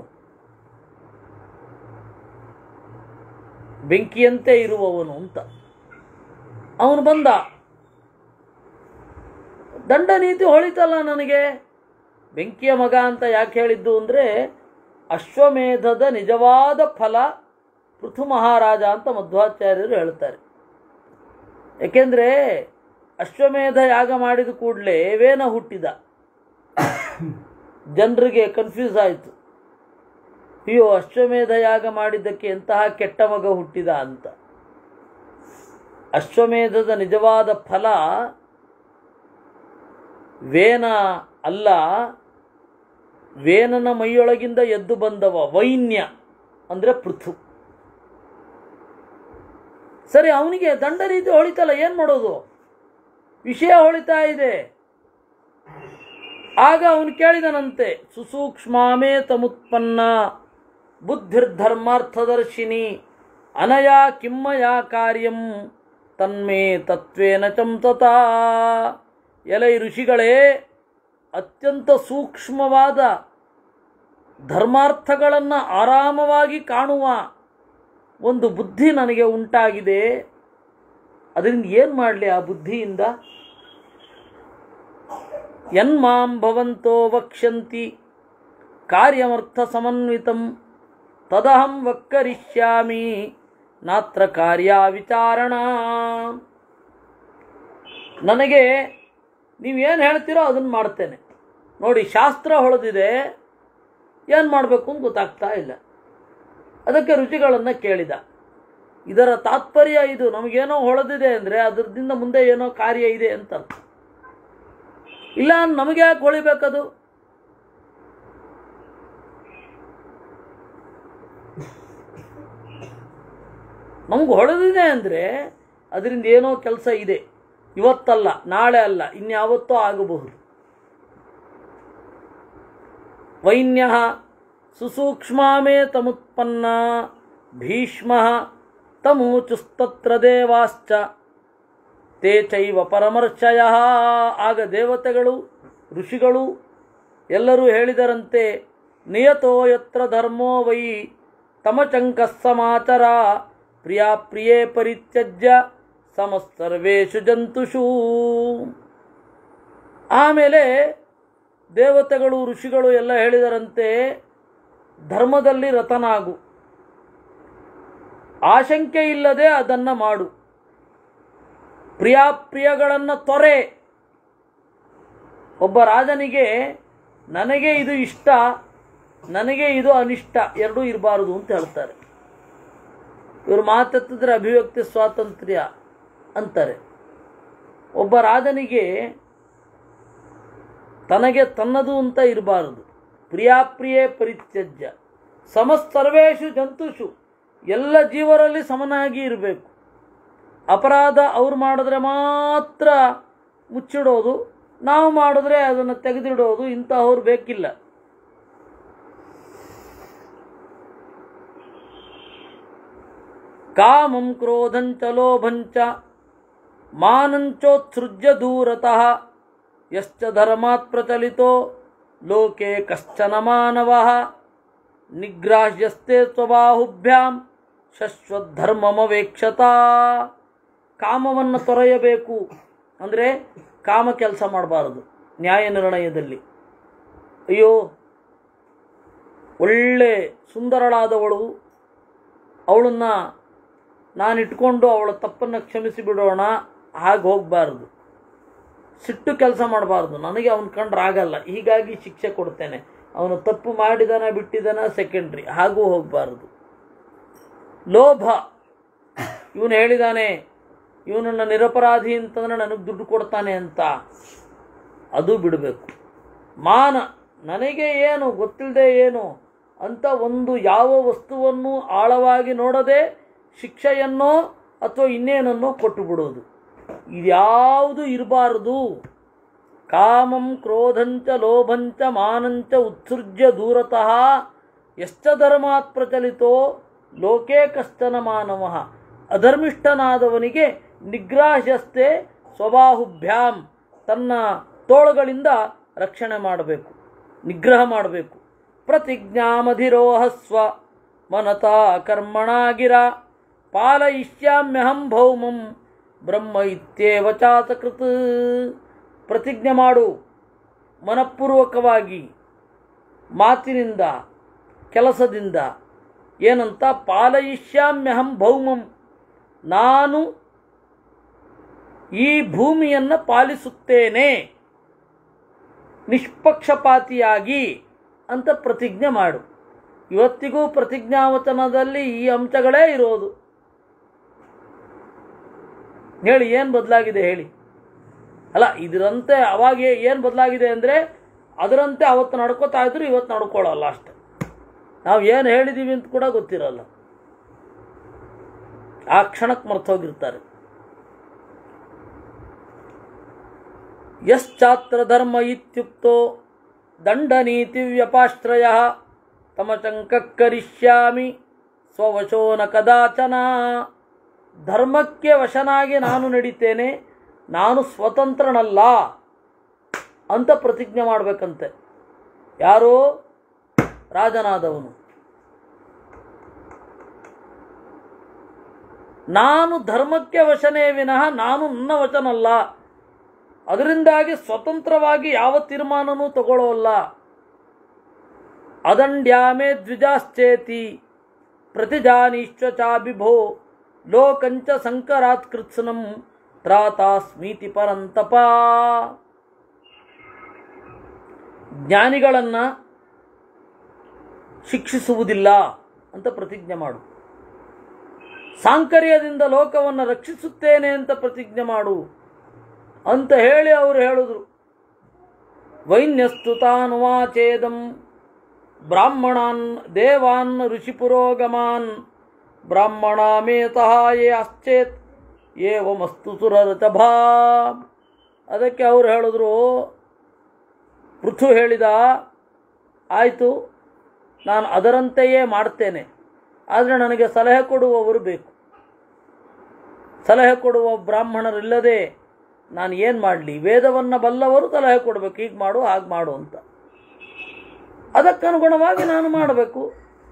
ಬೆಂಕಿಯಂತೆ ಇರುವವನು ಅಂತ ಅವನು ಬಂದ. ದಂಡನೀತಿ ಹೊಳಿತಲ್ಲ ನನಗೆ. ಬೆಂಕಿಯ ಮಗ ಅಂತ ಯಾಕೆ ಹೇಳಿದ್ದು ಅಂದರೆ, ಅಶ್ವಮೇಧದ ನಿಜವಾದ ಫಲ ಪೃಥು ಮಹಾರಾಜ ಅಂತ ಮಧ್ವಾಚಾರ್ಯರು ಹೇಳ್ತಾರೆ. ಏಕೆಂದರೆ ಅಶ್ವಮೇಧ ಯಾಗ ಮಾಡಿದ ಕೂಡಲೇ ವೇನ ಹುಟ್ಟಿದ. ಜನರಿಗೆ ಕನ್ಫ್ಯೂಸ್ ಆಯಿತು, ಅಯ್ಯೋ ಅಶ್ವಮೇಧ ಯಾಗ ಮಾಡಿದ್ದಕ್ಕೆ ಎಂತಹ ಕೆಟ್ಟ ಮಗ ಹುಟ್ಟಿದ ಅಂತ. ಅಶ್ವಮೇಧದ ನಿಜವಾದ ಫಲ ವೇನ ಅಲ್ಲ, ವೇನನ ಮೈಯೊಳಗಿಂದ ಎದ್ದು ಬಂದವ ವೈನ್ಯ ಅಂದರೆ ಪೃಥು. ಸರಿ, ಅವನಿಗೆ ದಂಡ ರೀತಿ ಹೊಳಿತಲ್ಲ, ಏನು ಮಾಡೋದು? ವಿಷಯ ಹೊಳಿತಾ ಇದೆ. ಆಗ ಅವನು ಕೇಳಿದನಂತೆ, ಸುಸೂಕ್ಷ್ಮಾಮೇ ತಮುತ್ಪನ್ನ ಬುದ್ಧಿರ್ಧರ್ಮಾರ್ಥದರ್ಶಿನಿ ಅನಯಾ ಕಿಮ್ಮಯಾ ಕಾರ್ಯಂ ತನ್ಮೇ ತತ್ವೇನ ಚಂತತಾ. ಎಲೈ ಋಷಿಗಳೇ, ಅತ್ಯಂತ ಸೂಕ್ಷ್ಮವಾದ ಧರ್ಮಾರ್ಥಗಳನ್ನು ಆರಾಮವಾಗಿ ಕಾಣುವ ಒಂದು ಬುದ್ಧಿ ನನಗೆ ಉಂಟಾಗಿದೆ. ಅದರಿಂದ ಏನು ಮಾಡಲಿ ಆ ಬುದ್ಧಿಯಿಂದ? ಯನ್ಮಾಂ ಭವಂತೋ ವಕ್ಷ್ಯಂತಿ ಕಾರ್ಯಮರ್ಥ ಸಮನ್ವಿತಂ ತದಹಂ ವಕ್ಕರಿಷ್ಯಾಮಿ ನಾತ್ರ ಕಾರ್ಯ ವಿಚಾರಣ. ನನಗೆ ನೀವೇನು ಹೇಳ್ತೀರೋ ಅದನ್ನು ಮಾಡ್ತೇನೆ. ನೋಡಿ, ಶಾಸ್ತ್ರ ಹೊಳೆದಿದೆ, ಏನು ಮಾಡಬೇಕು ಅಂತ ಗೊತ್ತಾಗ್ತಾ ಇಲ್ಲ. ಅದಕ್ಕೆ ರುಚಿಗಳನ್ನು ಕೇಳಿದ. ಇದರ ತಾತ್ಪರ್ಯ ಇದು, ನಮಗೇನೋ ಹೊಳೆದಿದೆ ಅಂದರೆ ಅದರದಿಂದ ಮುಂದೆ ಏನೋ ಕಾರ್ಯ ಇದೆ ಅಂತ ಅರ್ಥ. ಇಲ್ಲ, ನಮಗೆ ಯಾಕೆ ಹೊಳಿಬೇಕದು? ನಮ್ಗೆ ಹೊಳೆದಿದೆ ಅಂದರೆ ಅದರಿಂದ ಏನೋ ಕೆಲಸ ಇದೆ. ಇವತ್ತಲ್ಲ, ನಾಳೆ ಅಲ್ಲ, ಇನ್ಯಾವತ್ತೋ ಆಗಬಹುದು. ವೈನ್ಯ ಸುಸೂಕ್ಷ್ಮಾಮೇ ತಮುತ್ಪನ್ನ ಭೀಷ್ಮ ತಮೂಚುಸ್ತತ್ರ ದೇವಾಶ್ಚ ತೇ ಚೈವ ಪರಮರ್ಷಯ. ಆಗ ದೇವತೆಗಳು ಋಷಿಗಳು ಎಲ್ಲರೂ ಹೇಳಿದರಂತೆ, ನಿಯತೋ ಯತ್ರ ಧರ್ಮೋ ವೈ ತಮಚಂಕಃ ಸಮಾಚರ ಪ್ರಿಯಾ ಪ್ರಿಯೇ ಪರಿತ್ಯಜ್ಯ ಸಮಸ್ಸರ್ವೇಷು ಜಂತುಷು. ಆಮೇಲೆ ದೇವತೆಗಳು ಋಷಿಗಳು ಎಲ್ಲ ಹೇಳಿದರಂತೆ, ಧರ್ಮದಲ್ಲಿ ರತನಾಗು, ಆಶಂಕೆ ಇಲ್ಲದೆ ಅದನ್ನು ಮಾಡು, ಪ್ರಿಯಾಪ್ರಿಯಗಳನ್ನು ತೊರೆ. ಒಬ್ಬ ರಾಜನಿಗೆ ನನಗೆ ಇದು ಇಷ್ಟ, ನನಗೆ ಇದು ಅನಿಷ್ಟ ಎರಡೂ ಇರಬಾರದು ಅಂತ ಹೇಳ್ತಾರೆ. ಇವರು ಮಾತೆತ್ತಿದ್ರೆ ಅಭಿವ್ಯಕ್ತಿ ಸ್ವಾತಂತ್ರ್ಯ ಅಂತಾರೆ. ಒಬ್ಬ ರಾಜನಿಗೆ ತನಗೆ ತನ್ನದು ಅಂತ ಇರಬಾರದು. ಪ್ರಿಯಾಪ್ರಿಯೇ ಪರಿತ್ಯಜ್ಯ ಸಮಸ್ಸರ್ವೇಷು ಜಂತುಷು, ಎಲ್ಲ ಜೀವರಲ್ಲಿ ಸಮನಾಗಿ ಇರಬೇಕು. ಅಪರಾಧ ಅವ್ರು ಮಾಡಿದ್ರೆ ಮಾತ್ರ ಮುಚ್ಚಿಡೋದು, ನಾವು ಮಾಡಿದ್ರೆ ಅದನ್ನು ತೆಗೆದಿಡೋದು, ಇಂಥವ್ರು ಬೇಕಿಲ್ಲ. ಕಾಮಂ ಕ್ರೋಧಂಚ ಲೋಭಂಚ ಮಾನಂಚೋತ್ಸೃಜ್ಯ ದೂರತಃ ಯಶ್ಚ ಧರ್ಮಾತ್ ಪ್ರಚಲಿತೋ ಲೋಕೆ ಕಶ್ಚನ ಮಾನವಃ ನಿಗ್ರಾಹ್ಯಸ್ತೆ ಸ್ವಬಾಹುಭ್ಯಾಂ ಶಶ್ವಧರ್ಮಮವೇಕ್ಷತಾ. ಕಾಮವನ್ನು ತೊರೆಯಬೇಕು ಅಂದರೆ ಕಾಮ ಕೆಲಸ ಮಾಡಬಾರದು. ನ್ಯಾಯ ನಿರ್ಣಯದಲ್ಲಿ ಅಯ್ಯೋ ಒಳ್ಳೆ ಸುಂದರಳಾದವಳು, ಅವಳನ್ನು ನಾನಿಟ್ಕೊಂಡು ಅವಳ ತಪ್ಪನ್ನು ಕ್ಷಮಿಸಿ ಬಿಡೋಣ, ಹಾಗೆ ಹೋಗಬಾರ್ದು. ಸಿಟ್ಟು ಕೆಲಸ ಮಾಡಬಾರ್ದು. ನನಗೆ ಅವನು ಕಂಡ್ರೆ ಆಗಲ್ಲ, ಹೀಗಾಗಿ ಶಿಕ್ಷೆ ಕೊಡ್ತೇನೆ, ಅವನು ತಪ್ಪು ಮಾಡಿದಾನ ಬಿಟ್ಟಿದ್ದಾನ ಸೆಕೆಂಡ್ರಿ, ಹಾಗೂ ಹೋಗಬಾರ್ದು. ಲೋಭ, ಇವನು ಹೇಳಿದಾನೆ ಇವನನ್ನು ನಿರಪರಾಧಿ ಅಂತಂದರೆ ನನಗೆ ದುಡ್ಡು ಕೊಡ್ತಾನೆ ಅಂತ, ಅದು ಬಿಡಬೇಕು. ಮಾನ, ನನಗೆ ಏನು ಗೊತ್ತಿಲ್ಲದೆ ಏನು ಅಂತ ಒಂದು ಯಾವ ವಸ್ತುವನ್ನು ಆಳವಾಗಿ ನೋಡದೆ ಶಿಕ್ಷೆಯನ್ನೋ ಅಥವಾ ಇನ್ನೇನನ್ನೋ ಕೊಟ್ಟು ಬಿಡೋದು, ಇದ್ಯಾವುದು ಇರಬಾರದು. ಕಾಮಂ ಕ್ರೋಧಂಚ ಲೋಭಂಚ ಮಾನಂಚ ಉತ್ಸೃಜ್ಯ ದೂರತಃ ಯಶ್ಚ ಧರ್ಮಾತ್ ಪ್ರಚಲಿತೋ ಲೋಕೆ ಕಶ್ಚನ ಮಾನವಃ. ಅಧರ್ಮಿಷ್ಠನಾದವನಿಗೆ ನಿಗ್ರಾಹ್ಯಸ್ತೆ ಸ್ವಬಾಹುಭ್ಯಾಂ, ತನ್ನ ತೋಳುಗಳಿಂದ ರಕ್ಷಣೆ ಮಾಡಬೇಕು, ನಿಗ್ರಹ ಮಾಡಬೇಕು. ಪ್ರತಿಜ್ಞಾಮಧಿರೋಹಸ್ವ ಮನತಾ ಕರ್ಮಣಾ ಗಿರ ಪಾಲಯಿಷ್ಯಾಮ್ಯಹಂ ಭೌಮಂ ಬ್ರಹ್ಮ ಇತ್ಯೇವ ಚಾತಕೃತ್. ಪ್ರತಿಜ್ಞೆ ಮಾಡು ಮನಪೂರ್ವಕವಾಗಿ, ಮಾತಿನಿಂದ ಕೆಲಸದಿಂದ. ಏನಂತ? ಪಾಲಯಿಷ್ಯಾಮ್ಯಹಂ ಭೌಮಂ, ನಾನು ಈ ಭೂಮಿಯನ್ನು ಪಾಲಿಸುತ್ತೇನೆ ನಿಷ್ಪಕ್ಷಪಾತಿಯಾಗಿ ಅಂತ ಪ್ರತಿಜ್ಞೆ ಮಾಡು. ಇವತ್ತಿಗೂ ಪ್ರತಿಜ್ಞಾವಚನದಲ್ಲಿ ಈ ಅಂಶಗಳೇ ಇರೋದು. ಹೇಳಿ ಏನು ಬದಲಾಗಿದೆ ಹೇಳಿ? ಅಲ್ಲ, ಇದರಂತೆ ಅವಾಗ ಏನು ಬದಲಾಗಿದೆ ಅಂದರೆ ಅದರಂತೆ ಅವತ್ತು ನಡ್ಕೋತಾ ಇದ್ರು, ಇವತ್ತು ನಡ್ಕೊಳ್ಳಲ್ಲ ಅಷ್ಟೆ. ನಾವು ಏನು ಹೇಳಿದ್ದೀವಿ ಅಂತ ಕೂಡ ಗೊತ್ತಿರಲ್ಲ, ಆ ಕ್ಷಣಕ್ಕೆ ಮರ್ತೋಗಿರ್ತಾರೆ. ಯಶ್ಚಾತ್ರ ಧರ್ಮ ಇತ್ಯುಕ್ತೋ ದಂಡನೀತಿ ವ್ಯಪಾಶ್ರಯ ತಮಚಂಕರಿಷ್ಯಾಮಿ ಸ್ವವಶೋ ನ ಕದಾಚನ. ಧರ್ಮಕ್ಕೆ ವಶನಾಗಿ ನಾನು ನಡೀತೇನೆ, ನಾನು ಸ್ವತಂತ್ರನಲ್ಲ ಅಂತ ಪ್ರತಿಜ್ಞೆ ಮಾಡಬೇಕಂತೆ. ಯಾರೋ ರಾಜನಾದವನು, ನಾನು ಧರ್ಮಕ್ಕೆ ವಶನೇ ವಿನಃ ನಾನು ನನ್ನ ವಶನಲ್ಲ, ಅದರಿಂದಾಗಿ ಸ್ವತಂತ್ರವಾಗಿ ಯಾವ ತೀರ್ಮಾನನೂ ತಗೊಳ್ಳೋಲ್ಲ. ಅದಂಡ್ಯಾಮೇ ದ್ವಿಜಾಶ್ಚೇತಿ ಪ್ರತಿಜಾನೀಶ್ವ ಚಾಬಿಭೋ ಲೋಕಂಚ ಸಂಕರಾತ್ ಕೃತ್ಸನಂ ತ್ರಾತಾಸ್ಮೀತಿ ಪರಂತಪ. ಜ್ಞಾನಿಗಳನ್ನು ಶಿಕ್ಷಿಸುವುದಿಲ್ಲ ಅಂತ ಪ್ರತಿಜ್ಞೆ ಮಾಡು. ಸಾಂಕರ್ಯದಿಂದ ಲೋಕವನ್ನು ರಕ್ಷಿಸುತ್ತೇನೆ ಅಂತ ಪ್ರತಿಜ್ಞೆ ಮಾಡು ಅಂತ ಹೇಳಿ ಅವರು ಹೇಳಿದ್ರು. ವೈನ್ಯಸ್ತು ತಾನುವಾಚೇದಂ ಬ್ರಾಹ್ಮಣಾನ್ ದೇವಾನ್ ಋಷಿಪುರೋಗಮಾನ್ ಬ್ರಾಹ್ಮಣಾಮೇತಃ ಯೇ ಅಶ್ಚೇತ್ ಏವಮಸ್ತು ಸುರರತಭಾ. ಅದಕ್ಕೆ ಅವರು ಹೇಳಿದ್ರು, ಪೃಥು ಹೇಳಿದ, ಆಯಿತು ನಾನು ಅದರಂತೆಯೇ ಮಾಡ್ತೇನೆ, ಆದರೆ ನನಗೆ ಸಲಹೆ ಕೊಡುವವರು ಬೇಕು. ಸಲಹೆ ಕೊಡುವ ಬ್ರಾಹ್ಮಣರಿಲ್ಲದೆ ನಾನು ಏನು ಮಾಡಲಿ? ವೇದವನ್ನು ಬಲ್ಲವರು ಸಲಹೆ ಕೊಡಬೇಕು, ಹೀಗೆ ಮಾಡು ಹಾಗೆ ಮಾಡು ಅಂತ. ಅದಕ್ಕನುಗುಣವಾಗಿ ನಾನು ಮಾಡಬೇಕು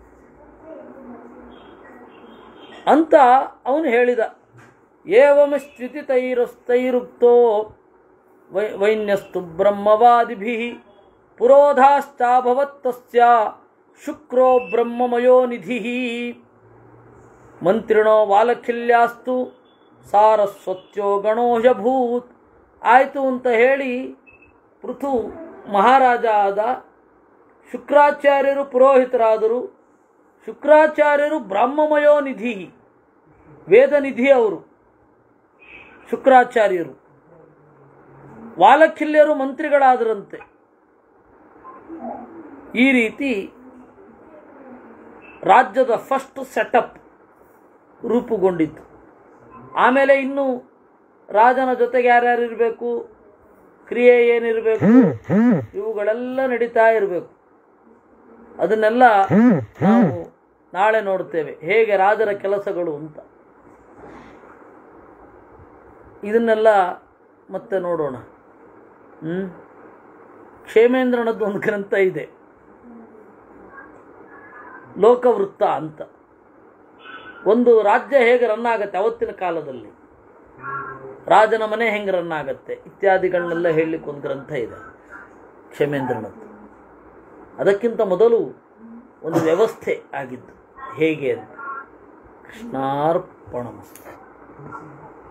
ಅಂತ ಅವನು ಹೇಳಿದ. ಏವಂ ಸ್ಥಿತಿತೈರುಕ್ತೋ ವೈನ್ಯಸ್ತು ಬ್ರಹ್ಮವಾದಿಭಿಃ ಪುರೋಧಾಶ್ಚಾಭವತ್ತಸ್ಯ ಶುಕ್ರೋ ಬ್ರಹ್ಮಮಯೋ ನಿಧಿಃ ಮಂತ್ರಿಣೋ ವಾಲಖಿಲ್ಯಾಸ್ತು ಸಾರಸ್ವತ್ಯೋ ಗಣೋಹಭೂತ್. ಆಯಿತು ಅಂತ ಹೇಳಿ ಪೃಥು ಮಹಾರಾಜ ಆದ, ಶುಕ್ರಾಚಾರ್ಯರು ಪುರೋಹಿತರಾದರು. ಶುಕ್ರಾಚಾರ್ಯರು ಬ್ರಹ್ಮಮಯೋ ನಿಧಿ, ವೇದ ನಿಧಿ ಅವರು ಶುಕ್ರಾಚಾರ್ಯರು. ವಾಲಖಿಲ್ಯರು ಮಂತ್ರಿಗಳಾದರಂತೆ. ಈ ರೀತಿ ರಾಜ್ಯದ ಫಸ್ಟ್ ಸೆಟಪ್ ರೂಪುಗೊಂಡಿತ್ತು. ಆಮೇಲೆ ಇನ್ನು ರಾಜನ ಜೊತೆಗೆ ಯಾರ್ಯಾರು ಇರಬೇಕು, ಕ್ರಿಯೆ ಏನಿರಬೇಕು, ಇವುಗಳೆಲ್ಲ ನಡೀತಾ ಇರಬೇಕು. ಅದನ್ನೆಲ್ಲ ನಾವು ನಾಳೆ ನೋಡ್ತೇವೆ, ಹೇಗೆ ರಾಜರ ಕೆಲಸಗಳು ಅಂತ. ಇದನ್ನೆಲ್ಲ ಮತ್ತೆ ನೋಡೋಣ. ಕ್ಷೇಮೇಂದ್ರನದ್ದು ಒಂದು ಗ್ರಂಥ ಇದೆ, ಲೋಕವೃತ್ತ ಅಂತ. ಒಂದು ರಾಜ್ಯ ಹೇಗೆ ರನ್ ಆಗುತ್ತೆ ಅವತ್ತಿನ ಕಾಲದಲ್ಲಿ, ರಾಜನ ಮನೆ ಹೆಂಗೆ ರನ್ ಆಗುತ್ತೆ ಇತ್ಯಾದಿಗಳನ್ನೆಲ್ಲ ಹೇಳಲಿಕ್ಕೆ ಒಂದು ಗ್ರಂಥ ಇದೆ ಕ್ಷೇಮೇಂದ್ರನದ್ದು. ಅದಕ್ಕಿಂತ ಮೊದಲು ಒಂದು ವ್ಯವಸ್ಥೆ ಆಗಿದ್ದು ಹೇಗೆ ಅಂತ. ಕೃಷ್ಣಾರ್ಪಣಮಸ್ತು.